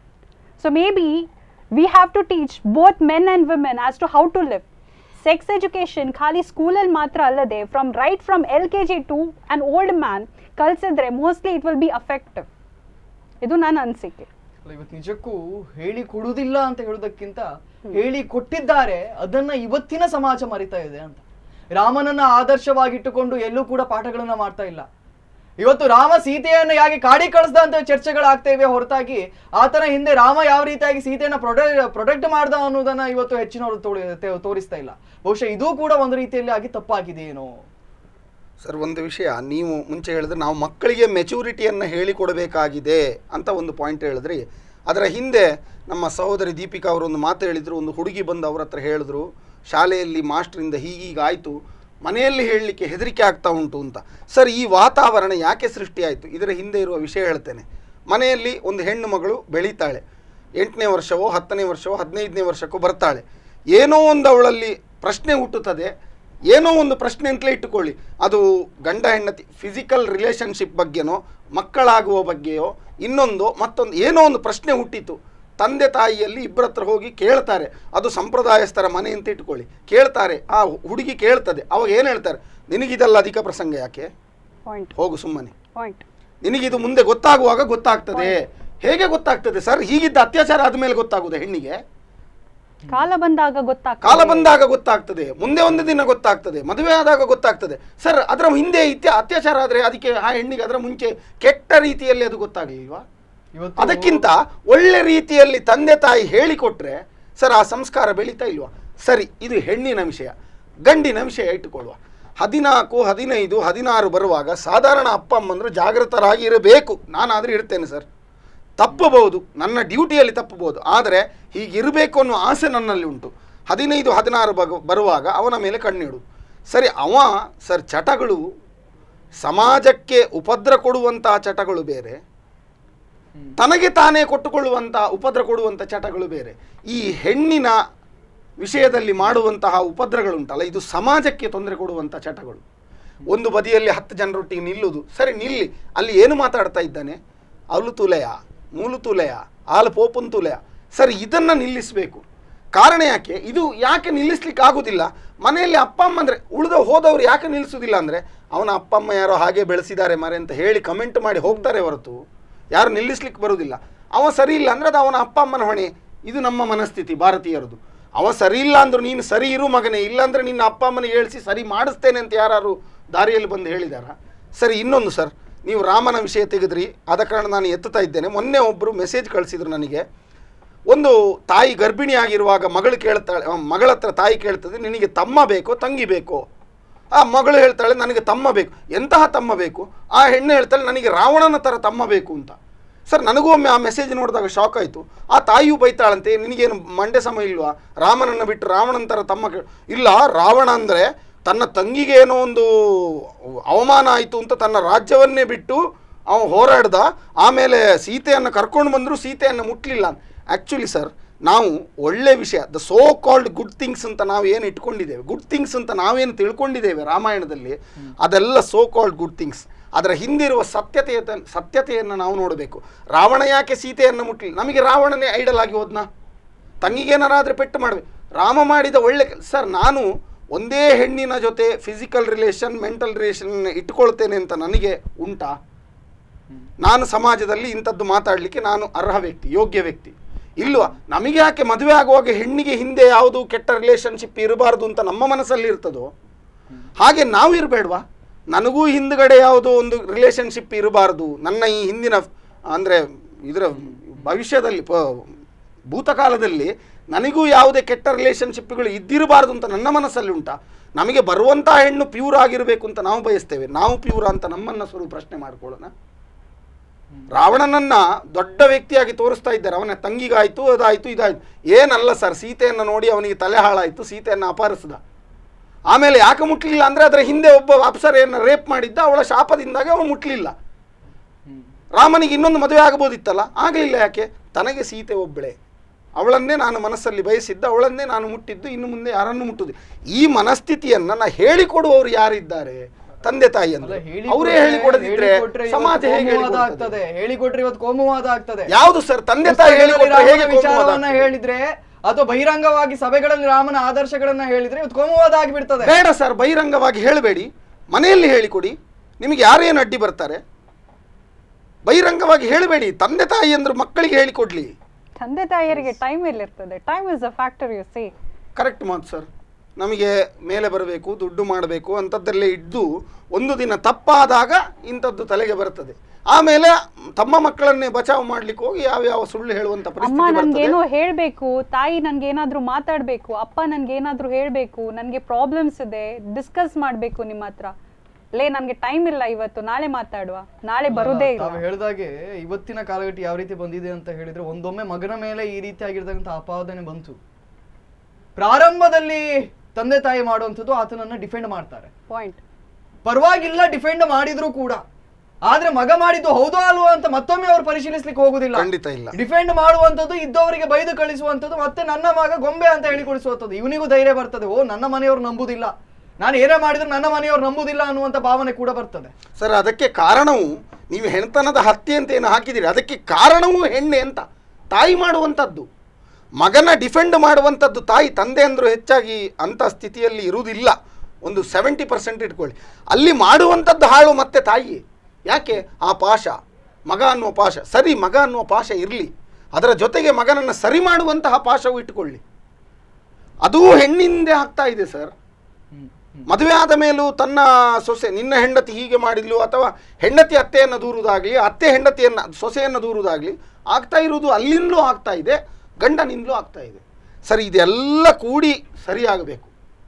[SPEAKER 3] So maybe we have to teach both men and women as to how to live. Sex education ಖಾಲಿ ಸ್ಕೂಲಲ್ಲಿ ಮಾತ್ರ ಅಲ್ಲದೆ from right from L K G to an old man ಕಲಿಸಿದ್ರೆ mostly it will be effective. ಇದು ನನ್ನ ಅನಿಸಿಕೆ.
[SPEAKER 1] ಇವತ್ತು ನಿಜಕ್ಕೂ ಹೇಳಿ ಕೊಡುವುದಿಲ್ಲ ಅಂತ ಹೇಳೋದಕ್ಕಿಂತ ಹೇಳಿ ಕೊಟ್ಟಿದ್ದಾರೆ, ಅದನ್ನ ಇವತ್ತಿನ ಸಮಾಜ ಮರಿತಾ ಇದೆ ಅಂತ. ರಾಮನನ್ನ ಆದರ್ಶವಾಗಿಟ್ಟುಕೊಂಡು ಎಲ್ಲೂ ಕೂಡ ಪಾಠಗಳನ್ನ ಮಾಡ್ತಾ ಇಲ್ಲ. ಇವತ್ತು ರಾಮ ಸೀತೆಯನ್ನು ಯಾಕೆ ಕಾಡಿ ಕಳಿಸ್ದ ಅಂತ ಚರ್ಚೆಗಳಾಗ್ತಾ ಇವೆ ಹೊರತಾಗಿ ಆತನ ಹಿಂದೆ ರಾಮ ಯಾವ ರೀತಿಯಾಗಿ ಸೀತೆಯನ್ನ ಪ್ರೊಟೆಕ್ಟ್ ಪ್ರೊಟೆಕ್ಟ್ ಮಾಡ್ದ ಅನ್ನೋದನ್ನ ಇವತ್ತು ಹೆಚ್ಚಿನವರು ತೋರಿಸ್ತಾ ಇಲ್ಲ. ಬಹುಶಃ ಇದು ಕೂಡ ಒಂದು ರೀತಿಯಲ್ಲಿ ಆಗಿ ತಪ್ಪಾಗಿದೆ ಏನೋ.
[SPEAKER 2] ಸರ್, ಒಂದು ವಿಷಯ ನೀವು ಮುಂಚೆ ಹೇಳಿದ್ರೆ ನಾವು ಮಕ್ಕಳಿಗೆ ಮೆಚೂರಿಟಿಯನ್ನು ಹೇಳಿಕೊಡಬೇಕಾಗಿದೆ ಅಂತ ಒಂದು ಪಾಯಿಂಟ್ ಹೇಳಿದ್ರಿ. ಅದರ ಹಿಂದೆ ನಮ್ಮ ಸಹೋದರಿ ದೀಪಿಕಾ ಅವರು ಒಂದು ಮಾತು ಹೇಳಿದರು. ಒಂದು ಹುಡುಗಿ ಬಂದು ಅವ್ರ ಹತ್ರ ಹೇಳಿದ್ರು, ಶಾಲೆಯಲ್ಲಿ ಮಾಸ್ಟ್ರಿಂದ ಹೀಗೀಗಾಯಿತು, ಮನೆಯಲ್ಲಿ ಹೇಳಲಿಕ್ಕೆ ಹೆದರಿಕೆ ಆಗ್ತಾ ಉಂಟು ಅಂತ. ಸರ್, ಈ ವಾತಾವರಣ ಯಾಕೆ ಸೃಷ್ಟಿಯಾಯಿತು? ಇದರ ಹಿಂದೆ ಇರುವ ವಿಷಯ ಹೇಳ್ತೇನೆ. ಮನೆಯಲ್ಲಿ ಒಂದು ಹೆಣ್ಣು ಮಗಳು ಬೆಳೀತಾಳೆ, ಎಂಟನೇ ವರ್ಷವೋ ಹತ್ತನೇ ವರ್ಷವೋ ಹದಿನೈದನೇ ವರ್ಷಕ್ಕೂ ಬರ್ತಾಳೆ. ಏನೋ ಒಂದು ಅವಳಲ್ಲಿ ಪ್ರಶ್ನೆ ಹುಟ್ಟುತ್ತದೆ. ಏನೋ ಒಂದು ಪ್ರಶ್ನೆ ಅಂತಲೇ ಇಟ್ಟುಕೊಳ್ಳಿ, ಅದು ಗಂಡ ಹೆಂಡತಿ ಫಿಸಿಕಲ್ ರಿಲೇಷನ್ಶಿಪ್ ಬಗ್ಗೆನೋ ಮಕ್ಕಳಾಗುವ ಬಗ್ಗೆಯೋ ಇನ್ನೊಂದು ಮತ್ತೊಂದು ಏನೋ ಒಂದು ಪ್ರಶ್ನೆ ಹುಟ್ಟಿತು. ತಂದೆ ತಾಯಿಯಲ್ಲಿ ಇಬ್ಬರ ಹತ್ರ ಹೋಗಿ ಕೇಳ್ತಾರೆ, ಅದು ಸಂಪ್ರದಾಯಸ್ಥರ ಮನೆ ಅಂತ ಇಟ್ಕೊಳ್ಳಿ, ಕೇಳ್ತಾರೆ. ಆ ಹುಡುಗಿ ಕೇಳ್ತದೆ, ಅವಾಗ ಏನು ಹೇಳ್ತಾರೆ? ನಿನಗಿದೆಲ್ಲ ಅಧಿಕ ಪ್ರಸಂಗ ಯಾಕೆ, ಹೋಗು ಸುಮ್ಮನೆ, ನಿನಗಿದು ಮುಂದೆ ಗೊತ್ತಾಗುವಾಗ ಗೊತ್ತಾಗ್ತದೆ. ಹೇಗೆ ಗೊತ್ತಾಗ್ತದೆ ಸರ್? ಹೀಗಿದ್ದ ಅತ್ಯಾಚಾರ ಆದಮೇಲೆ ಗೊತ್ತಾಗುವುದು ಹೆಣ್ಣಿಗೆ?
[SPEAKER 3] ಕಾಲ ಬಂದಾಗ ಗೊತ್ತಾಗ್ತದೆ.
[SPEAKER 2] ಕಾಲ ಬಂದಾಗ ಗೊತ್ತಾಗ್ತದೆ, ಮುಂದೆ ಒಂದು ದಿನ ಗೊತ್ತಾಗ್ತದೆ, ಮದುವೆ ಆದಾಗ ಗೊತ್ತಾಗ್ತದೆ. ಸರ್, ಅದರ ಹಿಂದೆ ಇತ್ಯ ಅತ್ಯಾಚಾರ ಆದರೆ ಅದಕ್ಕೆ ಆ ಹೆಣ್ಣಿಗೆ ಅದರ ಮುಂಚೆ ಕೆಟ್ಟ ರೀತಿಯಲ್ಲಿ ಅದು ಗೊತ್ತಾಗಲಿಲ್ವಾ? ಅದಕ್ಕಿಂತ ಒಳ್ಳೆ ರೀತಿಯಲ್ಲಿ ತಂದೆ ತಾಯಿ ಹೇಳಿಕೊಟ್ರೆ ಸರ್ ಆ ಸಂಸ್ಕಾರ ಬೆಳೀತಾ ಇಲ್ವಾ? ಸರಿ, ಇದು ಹೆಣ್ಣಿನ ವಿಷಯ. ಗಂಡಿನ ವಿಷಯ ಇಟ್ಟುಕೊಳ್ಳುವ. ಹದಿನಾಲ್ಕು ಹದಿನೈದು ಹದಿನಾರು ಬರುವಾಗ ಸಾಧಾರಣ ಅಪ್ಪ ಅಮ್ಮಂದರು ಜಾಗೃತರಾಗಿ ಇರಬೇಕು. ನಾನಾದರೂ ಇರ್ತೇನೆ ಸರ್, ತಪ್ಪಬಹುದು, ನನ್ನ ಡ್ಯೂಟಿಯಲ್ಲಿ ತಪ್ಪಬಹುದು, ಆದರೆ ಹೀಗಿರಬೇಕು ಅನ್ನೋ ಆಸೆ ನನ್ನಲ್ಲಿ ಉಂಟು. ಹದಿನೈದು ಹದಿನಾರು ಬಗ ಬರುವಾಗ ಅವನ ಮೇಲೆ ಕಣ್ಣಿಡು. ಸರಿ, ಅವ ಸರ್ ಚಟಗಳು ಸಮಾಜಕ್ಕೆ ಉಪದ್ರ ಕೊಡುವಂತಹ ಚಟಗಳು ಬೇರೆ, ತನಗೆ ತಾನೇ ಕೊಟ್ಟುಕೊಳ್ಳುವಂಥ ಉಪದ್ರ ಕೊಡುವಂಥ ಚಟಗಳು ಬೇರೆ. ಈ ಹೆಣ್ಣಿನ ವಿಷಯದಲ್ಲಿ ಮಾಡುವಂತಹ ಉಪದ್ರಗಳುಂಟಲ್ಲ, ಇದು ಸಮಾಜಕ್ಕೆ ತೊಂದರೆ ಕೊಡುವಂಥ ಚಟಗಳು. ಒಂದು ಬದಿಯಲ್ಲಿ ಹತ್ತು ಜನರೊಟ್ಟಿಗೆ ನಿಲ್ಲುವುದು, ಸರಿ ನಿಲ್ಲಿ, ಅಲ್ಲಿ ಏನು ಮಾತಾಡ್ತಾ ಇದ್ದಾನೆ? ಅಲು ತುಲೆಯ, ಮೂಲು ತುಲೆಯ, ಆಲು ಪೋಪನ್ ತುಲೆಯ. ಸರಿ, ಇದನ್ನು ನಿಲ್ಲಿಸಬೇಕು. ಕಾರಣ ಯಾಕೆ? ಇದು ಯಾಕೆ ನಿಲ್ಲಿಸ್ಲಿಕ್ಕೆ ಆಗೋದಿಲ್ಲ? ಮನೆಯಲ್ಲಿ ಅಪ್ಪ ಅಮ್ಮ ಅಂದರೆ ಉಳಿದ ಹೋದವರು ಯಾಕೆ ನಿಲ್ಲಿಸೋದಿಲ್ಲ ಅಂದರೆ, ಅವನ ಅಪ್ಪ ಅಮ್ಮ ಯಾರೋ ಹಾಗೆ ಬೆಳೆಸಿದ್ದಾರೆ ಮರೆ ಅಂತ ಹೇಳಿ ಕಮೆಂಟ್ ಮಾಡಿ ಹೋಗ್ತಾರೆ ಹೊರತು ಯಾರು ನಿಲ್ಲಿಸ್ಲಿಕ್ಕೆ ಬರುವುದಿಲ್ಲ. ಅವ ಸರಿ ಇಲ್ಲ ಅಂದರೆ ಅದು ಅವನ ಅಪ್ಪ ಅಮ್ಮನ ಹೊಣೆ. ಇದು ನಮ್ಮ ಮನಸ್ಥಿತಿ ಭಾರತೀಯರದು. ಅವ ಸರಿ ಇಲ್ಲ ಅಂದ್ರು ನೀನು ಸರಿ ಇರು ಮಗನೇ, ಇಲ್ಲಾಂದರೆ ನಿನ್ನ ಅಪ್ಪ ಅಮ್ಮನಿಗೆ ಹೇಳಿಸಿ ಸರಿ ಮಾಡಿಸ್ತೇನೆ ಅಂತ ಯಾರು ದಾರಿಯಲ್ಲಿ ಬಂದು ಹೇಳಿದಾರ? ಸರಿ, ಇನ್ನೊಂದು ಸರ್, ನೀವು ರಾಮನ ವಿಷಯ ತೆಗೆದ್ರಿ, ಆದ ಕಾರಣ ನಾನು ಎತ್ತುತ್ತಾ ಇದ್ದೇನೆ. ಮೊನ್ನೆ ಒಬ್ಬರು ಮೆಸೇಜ್ ಕಳಿಸಿದ್ರು ನನಗೆ, ಒಂದು ತಾಯಿ ಗರ್ಭಿಣಿಯಾಗಿರುವಾಗ ಮಗಳು ಕೇಳ್ತಾಳೆ, ಮಗಳ ಹತ್ರ ತಾಯಿ ಕೇಳ್ತದೆ ನಿನಗೆ ತಮ್ಮ ಬೇಕೋ ತಂಗಿ ಬೇಕೋ? ಆ ಮಗಳು ಹೇಳ್ತಾಳೆ ನನಗೆ ತಮ್ಮ ಬೇಕು. ಎಂತಹ ತಮ್ಮ ಬೇಕು? ಆ ಹೆಣ್ಣು ಹೇಳ್ತಾಳೆ ನನಗೆ ರಾವಣನ ಥರ ತಮ್ಮ ಬೇಕು ಅಂತ. ಸರ್ ನನಗೂ ಒಮ್ಮೆ ಆ ಮೆಸೇಜ್ ನೋಡಿದಾಗ ಶಾಕ್ ಆಯಿತು. ಆ ತಾಯಿಯೂ ಬೈತಾಳಂತೆ, ನಿನಗೇನು ಮಂಡೆ ಸಮ ಇಲ್ವಾ? ರಾಮನನ್ನು ಬಿಟ್ಟು ರಾವಣನ ಥರ ತಮ್ಮ ಕೇ ಇಲ್ಲ. ರಾವಣ ಅಂದರೆ ತನ್ನ ತಂಗಿಗೆ ಏನೋ ಒಂದು ಅವಮಾನ ಆಯಿತು ಅಂತ ತನ್ನ ರಾಜ್ಯವನ್ನೇ ಬಿಟ್ಟು ಅವ ಹೋರಾಡ್ದ. ಆಮೇಲೆ ಸೀತೆಯನ್ನು ಕರ್ಕೊಂಡು ಬಂದರೂ ಸೀತೆಯನ್ನು ಮುಟ್ಟಲಿಲ್ಲ. ಆ್ಯಕ್ಚುಲಿ ಸರ್ ನಾವು ಒಳ್ಳೆ ವಿಷಯ, the so called good things ಅಂತ ನಾವು ಏನು ಇಟ್ಕೊಂಡಿದ್ದೇವೆ, ಗುಡ್ ಥಿಂಗ್ಸ್ ಅಂತ ನಾವೇನು ತಿಳ್ಕೊಂಡಿದ್ದೇವೆ ರಾಮಾಯಣದಲ್ಲಿ, ಅದೆಲ್ಲ ಸೋ ಕಾಲ್ಡ್ ಗುಡ್ ಥಿಂಗ್ಸ್. ಅದರ ಹಿಂದಿರುವ ಸತ್ಯತೆಯ ಸತ್ಯತೆಯನ್ನು ನಾವು ನೋಡಬೇಕು. ರಾವಣ ಯಾಕೆ ಸೀತೆಯನ್ನು ಮುಟ್ಟಲಿಲ್ಲ? ನಮಗೆ ರಾವಣನೇ ಐಡಲ್ ಆಗಿ ಹೋದ್ನ? ತಂಗಿಗೇನಾರಾದರೆ ಪೆಟ್ಟು ಮಾಡಬೇಕು. ರಾಮ ಮಾಡಿದ ಒಳ್ಳೆ ಸರ್, ನಾನು ಒಂದೇ ಹೆಣ್ಣಿನ ಜೊತೆ ಫಿಸಿಕಲ್ ರಿಲೇಷನ್ ಮೆಂಟಲ್ ರಿಲೇಷನ್ ಇಟ್ಕೊಳ್ತೇನೆ ಅಂತ ನನಗೆ ಉಂಟಾ? ನಾನು ಸಮಾಜದಲ್ಲಿ ಇಂಥದ್ದು ಮಾತಾಡಲಿಕ್ಕೆ ನಾನು ಅರ್ಹ ವ್ಯಕ್ತಿ, ಯೋಗ್ಯ ವ್ಯಕ್ತಿ ಇಲ್ವಾ? ನಮಗೆ ಯಾಕೆ ಮದುವೆ ಆಗುವಾಗ ಹೆಣ್ಣಿಗೆ ಹಿಂದೆ ಯಾವುದು ಕೆಟ್ಟ ರಿಲೇಷನ್ಶಿಪ್ ಇರಬಾರ್ದು ಅಂತ ನಮ್ಮ ಮನಸ್ಸಲ್ಲಿ ಇರ್ತದೋ ಹಾಗೆ ನಾವು ಇರಬೇಡ್ವಾ? ನನಗೂ ಹಿಂದುಗಡೆ ಯಾವುದೋ ಒಂದು ರಿಲೇಷನ್ಶಿಪ್ ಇರಬಾರ್ದು, ನನ್ನ ಈ ಹಿಂದಿನ ಅಂದರೆ ಇದರ ಭವಿಷ್ಯದಲ್ಲಿ ಭೂತಕಾಲದಲ್ಲಿ ನನಗೂ ಯಾವುದೇ ಕೆಟ್ಟ ರಿಲೇಷನ್ಶಿಪ್ಗಳು ಇದ್ದಿರಬಾರ್ದು ಅಂತ ನನ್ನ ಮನಸ್ಸಲ್ಲಿ ಉಂಟಾ? ನಮಗೆ ಬರುವಂಥ ಹೆಣ್ಣು ಪ್ಯೂರ್ ಆಗಿರಬೇಕು ಅಂತ ನಾವು ಬಯಸ್ತೇವೆ. ನಾವು ಪ್ಯೂರ್ ಅಂತ ನಮ್ಮನ್ನು ಸ್ವಲ್ಪ ಪ್ರಶ್ನೆ ಮಾಡ್ಕೊಳ್ಳೋಣ. ರಾವಣನನ್ನು ದೊಡ್ಡ ವ್ಯಕ್ತಿಯಾಗಿ ತೋರಿಸ್ತಾ ಇದ್ದಾರೆ. ಅವನ ತಂಗಿಗಾಯಿತು, ಅದಾಯಿತು, ಇದಾಯಿತು. ಏನಲ್ಲ ಸರ್, ಸೀತೆಯನ್ನು ನೋಡಿ ಅವನಿಗೆ ತಲೆ ಹಾಳಾಯಿತು, ಸೀತೆಯನ್ನು ಅಪಹರಿಸಿದ. ಆಮೇಲೆ ಯಾಕೆ ಮುಟ್ಲಿಲ್ಲ ಅಂದರೆ ಅದರ ಹಿಂದೆ ಒಬ್ಬ ಅಪ್ಸರೆಯನ್ನು ರೇಪ್ ಮಾಡಿದ್ದ, ಅವಳ ಶಾಪದಿಂದಾಗಿ ಅವನು ಮುಟ್ಲಿಲ್ಲ. ರಾಮನಿಗೆ ಇನ್ನೊಂದು ಮದುವೆ ಆಗಬಹುದಿತ್ತಲ್ಲ, ಆಗಲಿಲ್ಲ. ಯಾಕೆ? ತನಗೆ ಸೀತೆ ಒಬ್ಬಳೆ, ಅವಳನ್ನೇ ನಾನು ಮನಸ್ಸಲ್ಲಿ ಬಯಸಿದ್ದ, ಅವಳನ್ನೇ ನಾನು ಮುಟ್ಟಿದ್ದು, ಇನ್ನು ಮುಂದೆ ಯಾರನ್ನು ಮುಟ್ಟುದು. ಈ ಮನಸ್ಥಿತಿಯನ್ನು ನಾ ಹೇಳಿಕೊಡುವವರು ಯಾರಿದ್ದಾರೆ? ತಂದೆ ತಾಯಿ ಅಂದ್ರೆ ಅವರೇ ಹೇಳಿಕೊಡದಿದ್ರೆ ಸಮಾಜ ಹೇಗೆ
[SPEAKER 1] ಆಗ್ತದೆ? ಹೇಳಿಕೊಟ್ರೆ ಇವತ್ತು ಕೋಮುವಾದ ಆಗ್ತದೆ.
[SPEAKER 2] ಯಾವುದು ಸರ್ ತಂದೆ ತಾಯಿ ಹೇಳಿಕೊಟ್ರೆ ಹೇಗೆ
[SPEAKER 1] ವಿಚಾರವನ್ನ ಹೇಳಿದ್ರೆ ಅಥವಾ ಬಹಿರಂಗವಾಗಿ ಸಭೆಗಳಲ್ಲಿ ರಾಮನ ಆದರ್ಶಗಳನ್ನ ಹೇಳಿದ್ರೆ ಇವತ್ತು ಕೋಮುವಾದ ಆಗಿಬಿಡ್ತದೆ.
[SPEAKER 2] ಬೇಡ ಸರ್, ಬಹಿರಂಗವಾಗಿ ಹೇಳಬೇಡಿ, ಮನೆಯಲ್ಲಿ ಹೇಳಿಕೊಡಿ. ನಿಮಗೆ ಯಾರೇನು ಅಡ್ಡಿ ಬರ್ತಾರೆ? ಬಹಿರಂಗವಾಗಿ ಹೇಳಬೇಡಿ. ತಂದೆ ತಾಯಿ ಅಂದ್ರೆ ಮಕ್ಕಳಿಗೆ ಹೇಳಿಕೊಡ್ಲಿ.
[SPEAKER 3] ತಂದೆ ತಾಯಿಯರಿಗೆ ಟೈಮ್ ಎಲ್ಲಿರ್ತದೆ? Time is a factor, you see.
[SPEAKER 2] Correct ಮಾತು ಸರ್. ನಮಗೆ ಮೇಲೆ ಬರಬೇಕು, ದುಡ್ಡು ಮಾಡಬೇಕು ಅಂಥದ್ದಲ್ಲೇ ಇದ್ದು ಒಂದು ದಿನ ತಪ್ಪಾದಾಗ ಇಂಥದ್ದು ತಲೆಗೆ ಬರ್ತದೆ. ಆಮೇಲೆ ತಮ್ಮ ಮಕ್ಕಳನ್ನೇ ಬಚಾವ್ ಮಾಡ್ಲಿಕ್ಕೆ ಹೋಗಿ ಯಾವ ಯಾವ ಸುಳ್ಳು ಹೇಳುವಂತ ಪರಿಸ್ಥಿತಿ
[SPEAKER 3] ಬರ್ತದೆ. ಅಮ್ಮ ನನ್ಗೇನೋ ಹೇಳ್ಬೇಕು, ತಾಯಿ ನನ್ಗೆ ಏನಾದ್ರೂ ಮಾತಾಡ್ಬೇಕು, ಅಪ್ಪ ನನ್ಗೆ ಏನಾದ್ರೂ ಹೇಳ್ಬೇಕು, ನನ್ಗೆ ಪ್ರಾಬ್ಲಮ್ಸ್ ಇದೆ, ಡಿಸ್ಕಸ್ ಮಾಡ್ಬೇಕು ನಿಮ್ಮ ಹತ್ರ. ಲೇ ನನ್ಗೆ ಟೈಮ್ ಇಲ್ಲ, ಇವತ್ತು ನಾಳೆ ಮಾತಾಡುವ, ನಾಳೆ ಬರುದೇ ಇಲ್ಲ.
[SPEAKER 1] ತಾವು ಹೇಳಿದಾಗೆ ಇವತ್ತಿನ ಕಾಲಘಟ್ಟ ಯಾವ ರೀತಿ ಬಂದಿದೆ ಅಂತ ಹೇಳಿದ್ರೆ, ಒಂದೊಮ್ಮೆ ಮಗನ ಮೇಲೆ ಈ ರೀತಿ ಆಗಿರ್ತಕ್ಕಂಥ ಅಪಾದನೆ ಬಂತು. ಪ್ರಾರಂಭದಲ್ಲಿ ತಂದೆ ತಾಯಿ ಮಾಡುವಂಥದ್ದು ಆತನನ್ನ ಡಿಫೆಂಡ್ ಮಾಡ್ತಾರೆ.
[SPEAKER 3] ಪಾಯಿಂಟ್
[SPEAKER 1] ಪರವಾಗಿಲ್ಲ ಡಿಫೆಂಡ್ ಮಾಡಿದ್ರು ಕೂಡ, ಆದ್ರೆ ಮಗ ಮಾಡಿದ್ದು ಹೌದೋ ಅಲ್ವೋ ಅಂತ ಮತ್ತೊಮ್ಮೆ ಅವ್ರು ಪರಿಶೀಲಿಸ್ಲಿಕ್ಕೆ ಹೋಗುದಿಲ್ಲ.
[SPEAKER 2] ಖಂಡಿತ ಇಲ್ಲ.
[SPEAKER 1] ಡಿಫೆಂಡ್ ಮಾಡುವಂಥದ್ದು, ಇದ್ದವರಿಗೆ ಬೈದು ಕಳಿಸುವಂಥದ್ದು, ಮತ್ತೆ ನನ್ನ ಮಗ ಗೊಂಬೆ ಅಂತ ಹೇಳಿ ಕೊಡಿಸುವಂಥದ್ದು. ಇವನಿಗೂ ಧೈರ್ಯ ಬರ್ತದೆ, ಓ ನನ್ನ ಮನೆಯವರು ನಂಬುದಿಲ್ಲ, ನಾನು ಏನೇ ಮಾಡಿದ್ರು ನನ್ನ ಮನೆಯವರು ನಂಬುದಿಲ್ಲ ಅನ್ನುವಂಥ ಭಾವನೆ ಕೂಡ ಬರ್ತದೆ.
[SPEAKER 2] ಸರ್ ಅದಕ್ಕೆ ಕಾರಣವು ನೀವು ಹೆಣ್ತನದ ಹತ್ಯೆ ಅಂತ ಏನು ಹಾಕಿದಿರಿ, ಅದಕ್ಕೆ ಕಾರಣವೂ ಹೆಣ್ಣೆ ಅಂತ ತಾಯಿ ಮಾಡುವಂಥದ್ದು. ಮಗನ ಡಿಫೆಂಡ್ ಮಾಡುವಂಥದ್ದು ತಾಯಿ. ತಂದೆ ಅಂದರೂ ಹೆಚ್ಚಾಗಿ ಅಂಥ ಸ್ಥಿತಿಯಲ್ಲಿ ಇರುವುದಿಲ್ಲ. ಒಂದು ಸೆವೆಂಟಿ ಪರ್ಸೆಂಟ್ ಇಟ್ಕೊಳ್ಳಿ. ಅಲ್ಲಿ ಮಾಡುವಂಥದ್ದು ಹಾಳು ಮತ್ತೆ ತಾಯಿ. ಯಾಕೆ? ಆ ಪಾಶ, ಮಗ ಅನ್ನುವ ಪಾಶ. ಸರಿ, ಮಗ ಅನ್ನುವ ಪಾಶ ಇರಲಿ, ಅದರ ಜೊತೆಗೆ ಮಗನನ್ನು ಸರಿ ಮಾಡುವಂತಹ ಪಾಶವು ಇಟ್ಟುಕೊಳ್ಳಿ. ಅದೂ ಹೆಣ್ಣಿಂದೇ ಆಗ್ತಾ ಇದೆ ಸರ್. ಮದುವೆ ಆದ ಮೇಲೂ ತನ್ನ ಸೊಸೆ, ನಿನ್ನ ಹೆಂಡತಿ ಹೀಗೆ ಮಾಡಿದ್ಲು, ಅಥವಾ ಹೆಂಡತಿ ಅತ್ತೆಯನ್ನು ದೂರುವುದಾಗಲಿ, ಅತ್ತೆ ಹೆಂಡತಿಯನ್ನು ಸೊಸೆಯನ್ನು ದೂರುವುದಾಗಲಿ ಆಗ್ತಾ ಇರುವುದು ಅಲ್ಲಿಂದಲೂ ಆಗ್ತಾ ಇದೆ, ಗಂಡನಿಂದಲೂ ಆಗ್ತಾ ಇದೆ. ಸರಿ, ಇದೆಲ್ಲ ಕೂಡಿ ಸರಿಯಾಗಬೇಕು.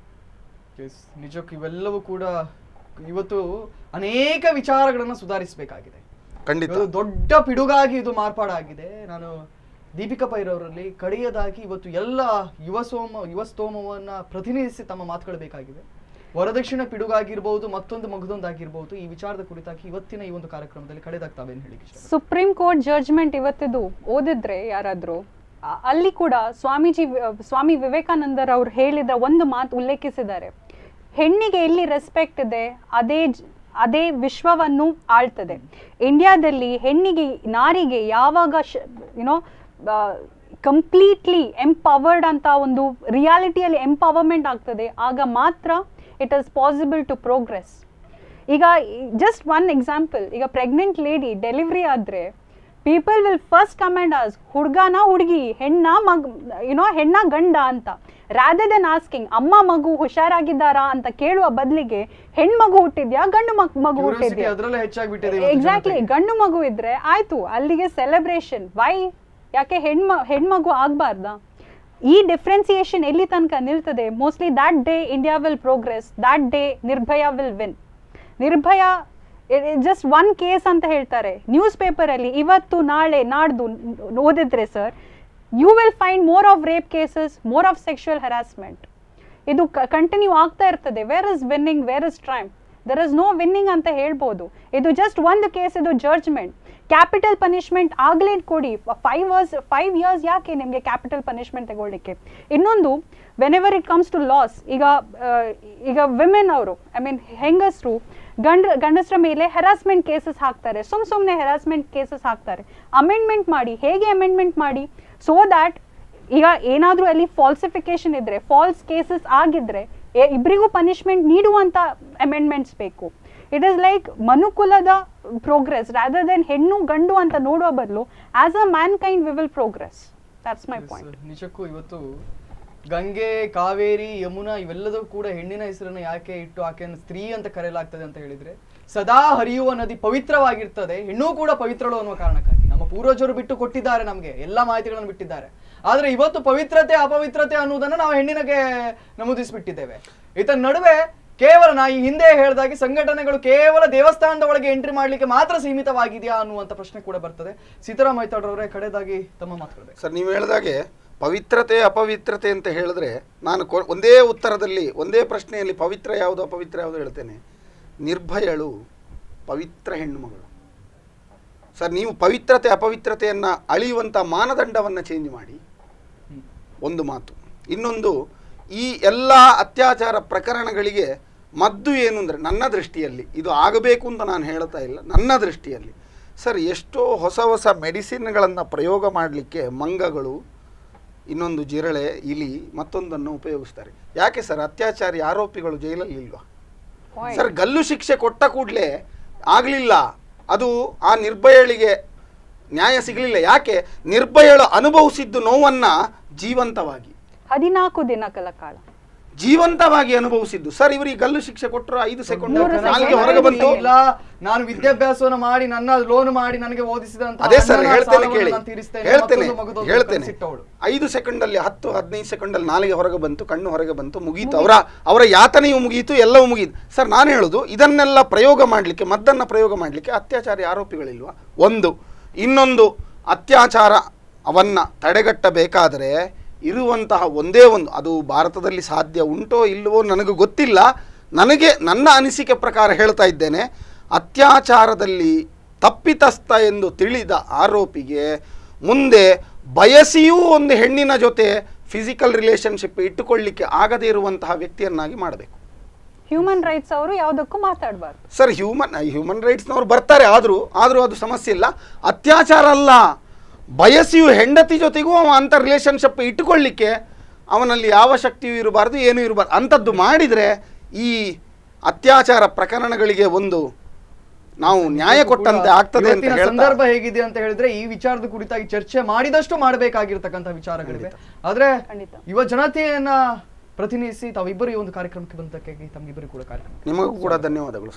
[SPEAKER 1] ನಿಜಕ್ಕೂ ಇವೆಲ್ಲವೂ ಕೂಡ ಇವತ್ತು ಅನೇಕ ವಿಚಾರಗಳನ್ನು ಸುಧಾರಿಸಬೇಕಾಗಿದೆ.
[SPEAKER 2] ಖಂಡಿತ
[SPEAKER 1] ದೊಡ್ಡ ಪಿಡುಗಾಗಿ ಇದು ಮಾರ್ಪಾಡಾಗಿದೆ. ನಾನು ದೀಪಿಕಾ ಪೈರವರಲ್ಲಿ ಕಡೆಯದಾಗಿ ಇವತ್ತು ಎಲ್ಲ ಯುವ ಸೋಮ ಯುವ ಸ್ತೋಮವನ್ನ ಪ್ರತಿನಿಧಿಸಿ ತಮ್ಮ ಮಾತುಗಳು ಬೇಕಾಗಿದೆ. ವರದಕ್ಷಿಣ ಪಿಡುಗಾಗಿರ್ಬಹುದು, ಮತ್ತೊಂದು ಮಗದೊಂದಾಗಿರ್ಬಹುದು, ಈ ವಿಚಾರದ ಕುರಿತಾಗಿ ಇವತ್ತಿನ ಈ ಒಂದು ಕಾರ್ಯಕ್ರಮದಲ್ಲಿ ಕಡೆದಾಗ್ತಾವೇನು ಹೇಳಿ?
[SPEAKER 3] ಸುಪ್ರೀಂ ಕೋರ್ಟ್ ಜಡ್ಜ್ಮೆಂಟ್ ಇವತ್ತಿದು ಓದಿದ್ರೆ ಯಾರಾದ್ರೂ, ಅಲ್ಲಿ ಕೂಡ ಸ್ವಾಮೀಜಿ ಸ್ವಾಮಿ ವಿವೇಕಾನಂದರ್ ಅವ್ರು ಹೇಳಿದ ಒಂದು ಮಾತು ಉಲ್ಲೇಖಿಸಿದ್ದಾರೆ. ಹೆಣ್ಣಿಗೆ ಎಲ್ಲಿ ರೆಸ್ಪೆಕ್ಟ್ ಇದೆ ಅದೇ ಅದೇ ವಿಶ್ವವನ್ನು ಆಳ್ತದೆ. ಇಂಡಿಯಾದಲ್ಲಿ ಹೆಣ್ಣಿಗೆ, ನಾರಿಗೆ ಯಾವಾಗ ಯುನೋ ಕಂಪ್ಲೀಟ್ಲಿ ಎಂಪವರ್ಡ್ ಅಂತ ಒಂದು ರಿಯಾಲಿಟಿಯಲ್ಲಿ ಎಂಪವರ್ಮೆಂಟ್ ಆಗ್ತದೆ, ಆಗ ಮಾತ್ರ it is possible to progress. ಈಗ ಜಸ್ಟ್ ಒನ್ ಎಕ್ಸಾಂಪಲ್, ಈಗ ಪ್ರೆಗ್ನೆಂಟ್ ಲೇಡಿ ಡೆಲಿವರಿ ಆದರೆ people will first comment as ಹುಡುಗನ ಹುಡುಗಿ, ಹೆಣ್ಣ ಮಗ್ ಯುನೋ ಹೆಣ್ಣ ಗಂಡ ಅಂತ, ರಾದರ್ ದೆನ್ ಆಸ್ಕಿಂಗ್ ಅಮ್ಮ ಮಗು ಹುಷಾರಾಗಿದ್ದಾರಾ ಅಂತ ಕೇಳುವ ಬದಲಿಗೆ ಹೆಣ್ಮಗು ಹುಟ್ಟಿದ್ಯಾ ಗಂಡು ಮಗ್ ಮಗು ಹುಟ್ಟಿದ್ಯಾ, ಎಕ್ಸಾಕ್ಟ್ಲಿ. ಗಂಡು ಮಗು ಇದ್ರೆ ಆಯ್ತು, ಅಲ್ಲಿಗೆ ಸೆಲೆಬ್ರೇಷನ್. ವೈ? ಯಾಕೆ ಹೆಣ್ಮ ಹೆಣ್ಮಗು ಆಗಬಾರ್ದಾ? ಈ ಡಿಫ್ರೆನ್ಸಿಯೇಷನ್ ಎಲ್ಲಿ ತನಕ ನಿಲ್ತದೆ? Mostly that day India will progress, that day Nirbhaya will win. Nirbhaya just one case ಅಂತ ಹೇಳ್ತಾರೆ ನ್ಯೂಸ್ ಪೇಪರಲ್ಲಿ, ಇವತ್ತು ನಾಳೆ ನಾಡ್ದು ಓದಿದ್ರೆ sir, you will find more of rape cases, more of sexual harassment. ಇದು ಕಂಟಿನ್ಯೂ ಆಗ್ತಾ ಇರ್ತದೆ. Where is winning, where is time? There is no winning ಅಂತ ಹೇಳ್ಬೋದು. ಇದು ಜಸ್ಟ್ ಒಂದು ಕೇಸ್, ಇದು ಜಡ್ಜ್ಮೆಂಟ್. ಕ್ಯಾಪಿಟಲ್ ಪನಿಷ್ಮೆಂಟ್ ಆಗಲೇ ಕೊಡಿ. ಫೈವ್ ಇಯರ್ಸ್ ಫೈವ್ ಇಯರ್ಸ್ ಯಾಕೆ ನಿಮಗೆ ಕ್ಯಾಪಿಟಲ್ ಪನಿಷ್ಮೆಂಟ್ ತಗೊಳ್ಳಿಕ್ಕೆ? ಇನ್ನೊಂದು, whenever it comes to laws, ಈಗ ಈಗ ವಿಮೆನ್ ಅವರು, ಐ ಮೀನ್ ಹೆಂಗಸರು ಗಂಡ ಗಂಡಸರ ಮೇಲೆ ಹೆರಾಸ್ಮೆಂಟ್ ಕೇಸಸ್ ಹಾಕ್ತಾರೆ, ಸುಮ್ ಸುಮ್ಮನೆ ಹೆರಾಸ್ಮೆಂಟ್ ಕೇಸಸ್ ಹಾಕ್ತಾರೆ. ಅಮೆಂಡ್ಮೆಂಟ್ ಮಾಡಿ. ಹೇಗೆ ಅಮೆಂಡ್ಮೆಂಟ್ ಮಾಡಿ? ಸೊ ದ್ಯಾಟ್ ಈಗ ಏನಾದರೂ ಅಲ್ಲಿ ಫಾಲ್ಸಿಫಿಕೇಶನ್ ಇದ್ರೆ, ಫಾಲ್ಸ್ ಕೇಸಸ್ ಆಗಿದ್ರೆ ಇಬ್ಬರಿಗೂ ಪನಿಷ್ಮೆಂಟ್ ನೀಡುವಂಥ ಅಮೆಂಡ್ಮೆಂಟ್ಸ್ ಬೇಕು. ಇಟ್ ಈಸ್ ಲೈಕ್ ಮನುಕುಲದ ಪ್ರೋಗ್ರೆಸ್ ರಾದರ್ ದೆನ್ ಹೆಣ್ಣು ಗಂಡು ಅಂತ ನೋಡೋ ಬದಲು as a mankind we will progress. That's my point.
[SPEAKER 1] ನಿಜಕ್ಕೂ ಇವತ್ತು ಗಂಗೆ, ಕಾವೇರಿ, ಯಮುನಾ ಇವೆಲ್ಲದೂ ಕೂಡ ಹೆಣ್ಣಿನ ಹೆಸರನ್ನು ಯಾಕೆ ಇಟ್ಟು ಆಕೆಯನ್ನು ಸ್ತ್ರೀ ಅಂತ ಕರೆಯಲಾಗ್ತದೆ ಅಂತ ಹೇಳಿದ್ರೆ, ಸದಾ ಹರಿಯುವ ನದಿ ಪವಿತ್ರವಾಗಿರ್ತದೆ, ಹೆಣ್ಣು ಕೂಡ ಪವಿತ್ರಳು ಅನ್ನುವ ಕಾರಣಕ್ಕಾಗಿ ನಮ್ಮ ಪೂರ್ವಜರು ಬಿಟ್ಟು ಕೊಟ್ಟಿದ್ದಾರೆ, ನಮಗೆ ಎಲ್ಲ ಮಾಹಿತಿಗಳನ್ನು ಬಿಟ್ಟಿದ್ದಾರೆ. ಆದ್ರೆ ಇವತ್ತು ಪವಿತ್ರತೆ ಅಪವಿತ್ರತೆ ಅನ್ನುವುದನ್ನು ನಾವು ಹೆಣ್ಣಿನಗೆ ನಮೂದಿಸಿಬಿಟ್ಟಿದ್ದೇವೆ. ಇದರ ನಡುವೆ ಕೇವಲ ನಾ ಈ ಹಿಂದೆ ಹೇಳಿದಾಗೆ ಸಂಘಟನೆಗಳು ಕೇವಲ ದೇವಸ್ಥಾನದ ಒಳಗೆ ಎಂಟ್ರಿ ಮಾಡ್ಲಿಕ್ಕೆ ಮಾತ್ರ ಸೀಮಿತವಾಗಿದೆಯಾ ಅನ್ನುವಂತ ಪ್ರಶ್ನೆ ಕೂಡ ಬರ್ತದೆ. ಸೀತಾರಾಮ್ ಮೈತಾಡ್ರವರೇ, ಕಡೆದಾಗಿ ತಮ್ಮ ಮಾತುಗಳು.
[SPEAKER 2] ಸರ್, ನೀವು ಹೇಳಿದಾಗೆ ಪವಿತ್ರತೆ ಅಪವಿತ್ರತೆ ಅಂತ ಹೇಳಿದ್ರೆ, ನಾನು ಒಂದೇ ಉತ್ತರದಲ್ಲಿ ಒಂದೇ ಪ್ರಶ್ನೆಯಲ್ಲಿ ಪವಿತ್ರ ಯಾವುದು ಅಪವಿತ್ರ ಯಾವುದು ಹೇಳ್ತೇನೆ. ನಿರ್ಭಯಳು ಪವಿತ್ರ ಹೆಣ್ಣು ಮಗಳು. ಸರ್, ನೀವು ಪವಿತ್ರತೆ ಅಪವಿತ್ರತೆಯನ್ನು ಅಳಿಯುವಂಥ ಮಾನದಂಡವನ್ನು ಚೇಂಜ್ ಮಾಡಿ, ಒಂದು ಮಾತು. ಇನ್ನೊಂದು, ಈ ಎಲ್ಲ ಅತ್ಯಾಚಾರ ಪ್ರಕರಣಗಳಿಗೆ ಮದ್ದು ಏನು ಅಂದರೆ, ನನ್ನ ದೃಷ್ಟಿಯಲ್ಲಿ ಇದು ಆಗಬೇಕು ಅಂತ ನಾನು ಹೇಳ್ತಾ ಇಲ್ಲ, ನನ್ನ ದೃಷ್ಟಿಯಲ್ಲಿ ಸರ್ ಎಷ್ಟೋ ಹೊಸ ಹೊಸ ಮೆಡಿಸಿನ್ಗಳನ್ನು ಪ್ರಯೋಗ ಮಾಡಲಿಕ್ಕೆ ಮಂಗಗಳು, ಇನ್ನೊಂದು ಜಿರಳೆ, ಇಲಿ, ಮತ್ತೊಂದನ್ನು ಉಪಯೋಗಿಸ್ತಾರೆ. ಯಾಕೆ ಸರ್ ಅತ್ಯಾಚಾರಿ ಆರೋಪಿಗಳು ಜೈಲಲ್ಲಿ ಇಲ್ವಾ? ಸರ್, ಗಲ್ಲು ಶಿಕ್ಷೆ ಕೊಟ್ಟ ಕೂಡಲೇ ಆಗಲಿಲ್ಲ, ಅದು ಆ ನಿರ್ಭಯಳಿಗೆ ನ್ಯಾಯ ಸಿಗಲಿಲ್ಲ. ಯಾಕೆ? ನಿರ್ಭಯಳು ಅನುಭವಿಸಿದ್ದು ನೋವನ್ನು ಜೀವಂತವಾಗಿ
[SPEAKER 3] ಹದಿನಾಲ್ಕು ದಿನಗಳ ಕಾಲ
[SPEAKER 2] ಜೀವಂತವಾಗಿ ಅನುಭವಿಸಿದ್ದು. ಸರ್, ಇವರಿಗೆ ಗಲ್ಲು ಶಿಕ್ಷೆ ಕೊಟ್ಟರು ಐದು ಸೆಕೆಂಡ್ ನಾಲ್ಗೆ ಹೊರಗೆ ಬಂತು.
[SPEAKER 1] ಇಲ್ಲ, ನಾನು ವಿದ್ಯಾಭ್ಯಾಸವನ್ನು ಮಾಡಿ ನನ್ನ ಲೋನ್ ಮಾಡಿ ನನಗೆ ಓದಿಸಿದಂತ,
[SPEAKER 2] ಅದೇ ಸರ್ ಹೇಳ್ತೇನೆ ಕೇಳಿ, ಹೇಳ್ತೇನೆ ಹೇಳ್ತೇನೆ ಐದು ಸೆಕೆಂಡ್ ಅಲ್ಲಿ ಹತ್ತು ಹದಿನೈದು ಸೆಕೆಂಡ್ ಅಲ್ಲಿ ನಾಲಿಗೆ ಹೊರಗೆ ಬಂತು, ಕಣ್ಣು ಹೊರಗೆ ಬಂತು, ಮುಗೀತು. ಅವರ ಅವರ ಯಾತನೆಯು ಮುಗೀತು, ಎಲ್ಲವೂ ಮುಗೀತು. ಸರ್, ನಾನು ಹೇಳುದು ಇದನ್ನೆಲ್ಲ ಪ್ರಯೋಗ ಮಾಡಲಿಕ್ಕೆ, ಮದ್ದನ್ನು ಪ್ರಯೋಗ ಮಾಡಲಿಕ್ಕೆ ಅತ್ಯಾಚಾರಿ ಆರೋಪಿಗಳಿಲ್ವಾ? ಒಂದು. ಇನ್ನೊಂದು, ಅತ್ಯಾಚಾರವನ್ನು ತಡೆಗಟ್ಟಬೇಕಾದರೆ ಇರುವಂತಹ ಒಂದೇ ಒಂದು, ಅದು ಭಾರತದಲ್ಲಿ ಸಾಧ್ಯ ಉಂಟೋ ಇಲ್ಲವೋ ನನಗೆ ಗೊತ್ತಿಲ್ಲ, ನನಗೆ ನನ್ನ ಅನಿಸಿಕೆ ಪ್ರಕಾರ ಹೇಳ್ತಾ ಇದ್ದೇನೆ, ಅತ್ಯಾಚಾರದಲ್ಲಿ ತಪ್ಪಿತಸ್ಥ ಎಂದು ತಿಳಿದ ಆರೋಪಿಗೆ ಮುಂದೆ ಬಯಸಿಯೂ ಒಂದು ಹೆಣ್ಣಿನ ಜೊತೆ ಫಿಸಿಕಲ್ ರಿಲೇಷನ್ಶಿಪ್ ಇಟ್ಟುಕೊಳ್ಳಿಕ್ಕೆ ಆಗದೇ ಇರುವಂತಹ ವ್ಯಕ್ತಿಯನ್ನಾಗಿ ಮಾಡಬೇಕು.
[SPEAKER 3] ಹ್ಯೂಮನ್ ರೈಟ್ಸ್ ಅವರು ಯಾವುದಕ್ಕೂ ಮಾತಾಡಬಾರ್ದು
[SPEAKER 2] ಸರ್. ಹ್ಯೂಮನ್ ಹ್ಯೂಮನ್ ರೈಟ್ಸ್ನವರು ಬರ್ತಾರೆ, ಆದರೂ ಆದರೂ ಅದು ಸಮಸ್ಯೆ ಇಲ್ಲ. ಅತ್ಯಾಚಾರ ಅಲ್ಲ, ಬಯಸಿಯು ಹೆಂಡತಿ ಜೊತೆಗೂ ಅವ ಅಂಥ ರಿಲೇಷನ್ಶಿಪ್ ಇಟ್ಟುಕೊಳ್ಳಿಕ್ಕೆ ಅವನಲ್ಲಿ ಯಾವ ಶಕ್ತಿಯೂ ಇರಬಾರ್ದು, ಏನೂ ಇರಬಾರ್ದು. ಅಂಥದ್ದು ಮಾಡಿದರೆ ಈ ಅತ್ಯಾಚಾರ ಪ್ರಕರಣಗಳಿಗೆ ಒಂದು ನಾವು ನ್ಯಾಯ ಕೊಟ್ಟಂತೆ ಆಗ್ತದೆ ಅಂತ ಹೇಳ್ತಾ,
[SPEAKER 1] ಸಂದರ್ಭ ಹೇಗಿದೆ ಅಂತ ಹೇಳಿದ್ರೆ ಈ ವಿಚಾರದ ಕುರಿತಾಗಿ ಚರ್ಚೆ ಮಾಡಿದಷ್ಟು ಮಾಡಬೇಕಾಗಿರ್ತಕ್ಕಂಥ ವಿಚಾರಗಳಿವೆ. ಆದ್ರೆ ಯುವ ಜನತೆಯನ್ನ ಪ್ರತಿನಿಧಿಸಿ ತಾವಿಬ್ಬರು ಈ ಒಂದು ಕಾರ್ಯಕ್ರಮಕ್ಕೆ ಬಂದಕ್ಕೆ ತಮ್ಮಿಬ್ಬರು ಕೂಡ ಕಾರ್ಯಕ್ರಮ
[SPEAKER 2] ನಿಮಗೂ ಕೂಡ ಧನ್ಯವಾದಗಳು.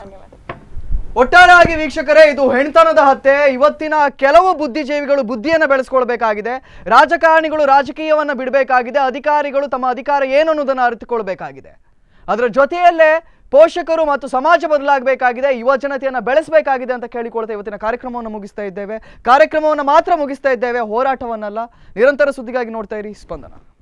[SPEAKER 1] ಒಟ್ಟಾರೆಯಾಗಿ ವೀಕ್ಷಕರೇ, ಇದು ಹೆಣ್ತನದ ಹತ್ಯೆ. ಇವತ್ತಿನ ಕೆಲವು ಬುದ್ಧಿಜೀವಿಗಳು ಬುದ್ಧಿಯನ್ನು ಬೆಳೆಸ್ಕೊಳ್ಬೇಕಾಗಿದೆ, ರಾಜಕಾರಣಿಗಳು ರಾಜಕೀಯವನ್ನ ಬಿಡಬೇಕಾಗಿದೆ, ಅಧಿಕಾರಿಗಳು ತಮ್ಮ ಅಧಿಕಾರ ಏನು ಅನ್ನೋದನ್ನು ಅರಿತುಕೊಳ್ಬೇಕಾಗಿದೆ. ಅದರ ಜೊತೆಯಲ್ಲೇ ಪೋಷಕರು ಮತ್ತು ಸಮಾಜ ಬದಲಾಗಬೇಕಾಗಿದೆ, ಯುವ ಜನತೆಯನ್ನು ಬೆಳೆಸಬೇಕಾಗಿದೆ ಅಂತ ಕೇಳಿಕೊಳ್ತಾ ಇವತ್ತಿನ ಕಾರ್ಯಕ್ರಮವನ್ನು ಮುಗಿಸ್ತಾ ಇದ್ದೇವೆ. ಕಾರ್ಯಕ್ರಮವನ್ನು ಮಾತ್ರ ಮುಗಿಸ್ತಾ ಇದ್ದೇವೆ, ಹೋರಾಟವನ್ನಲ್ಲ. ನಿರಂತರ ಸುದ್ದಿಗಾಗಿ ನೋಡ್ತಾ ಇರಿ ಸ್ಪಂದನ.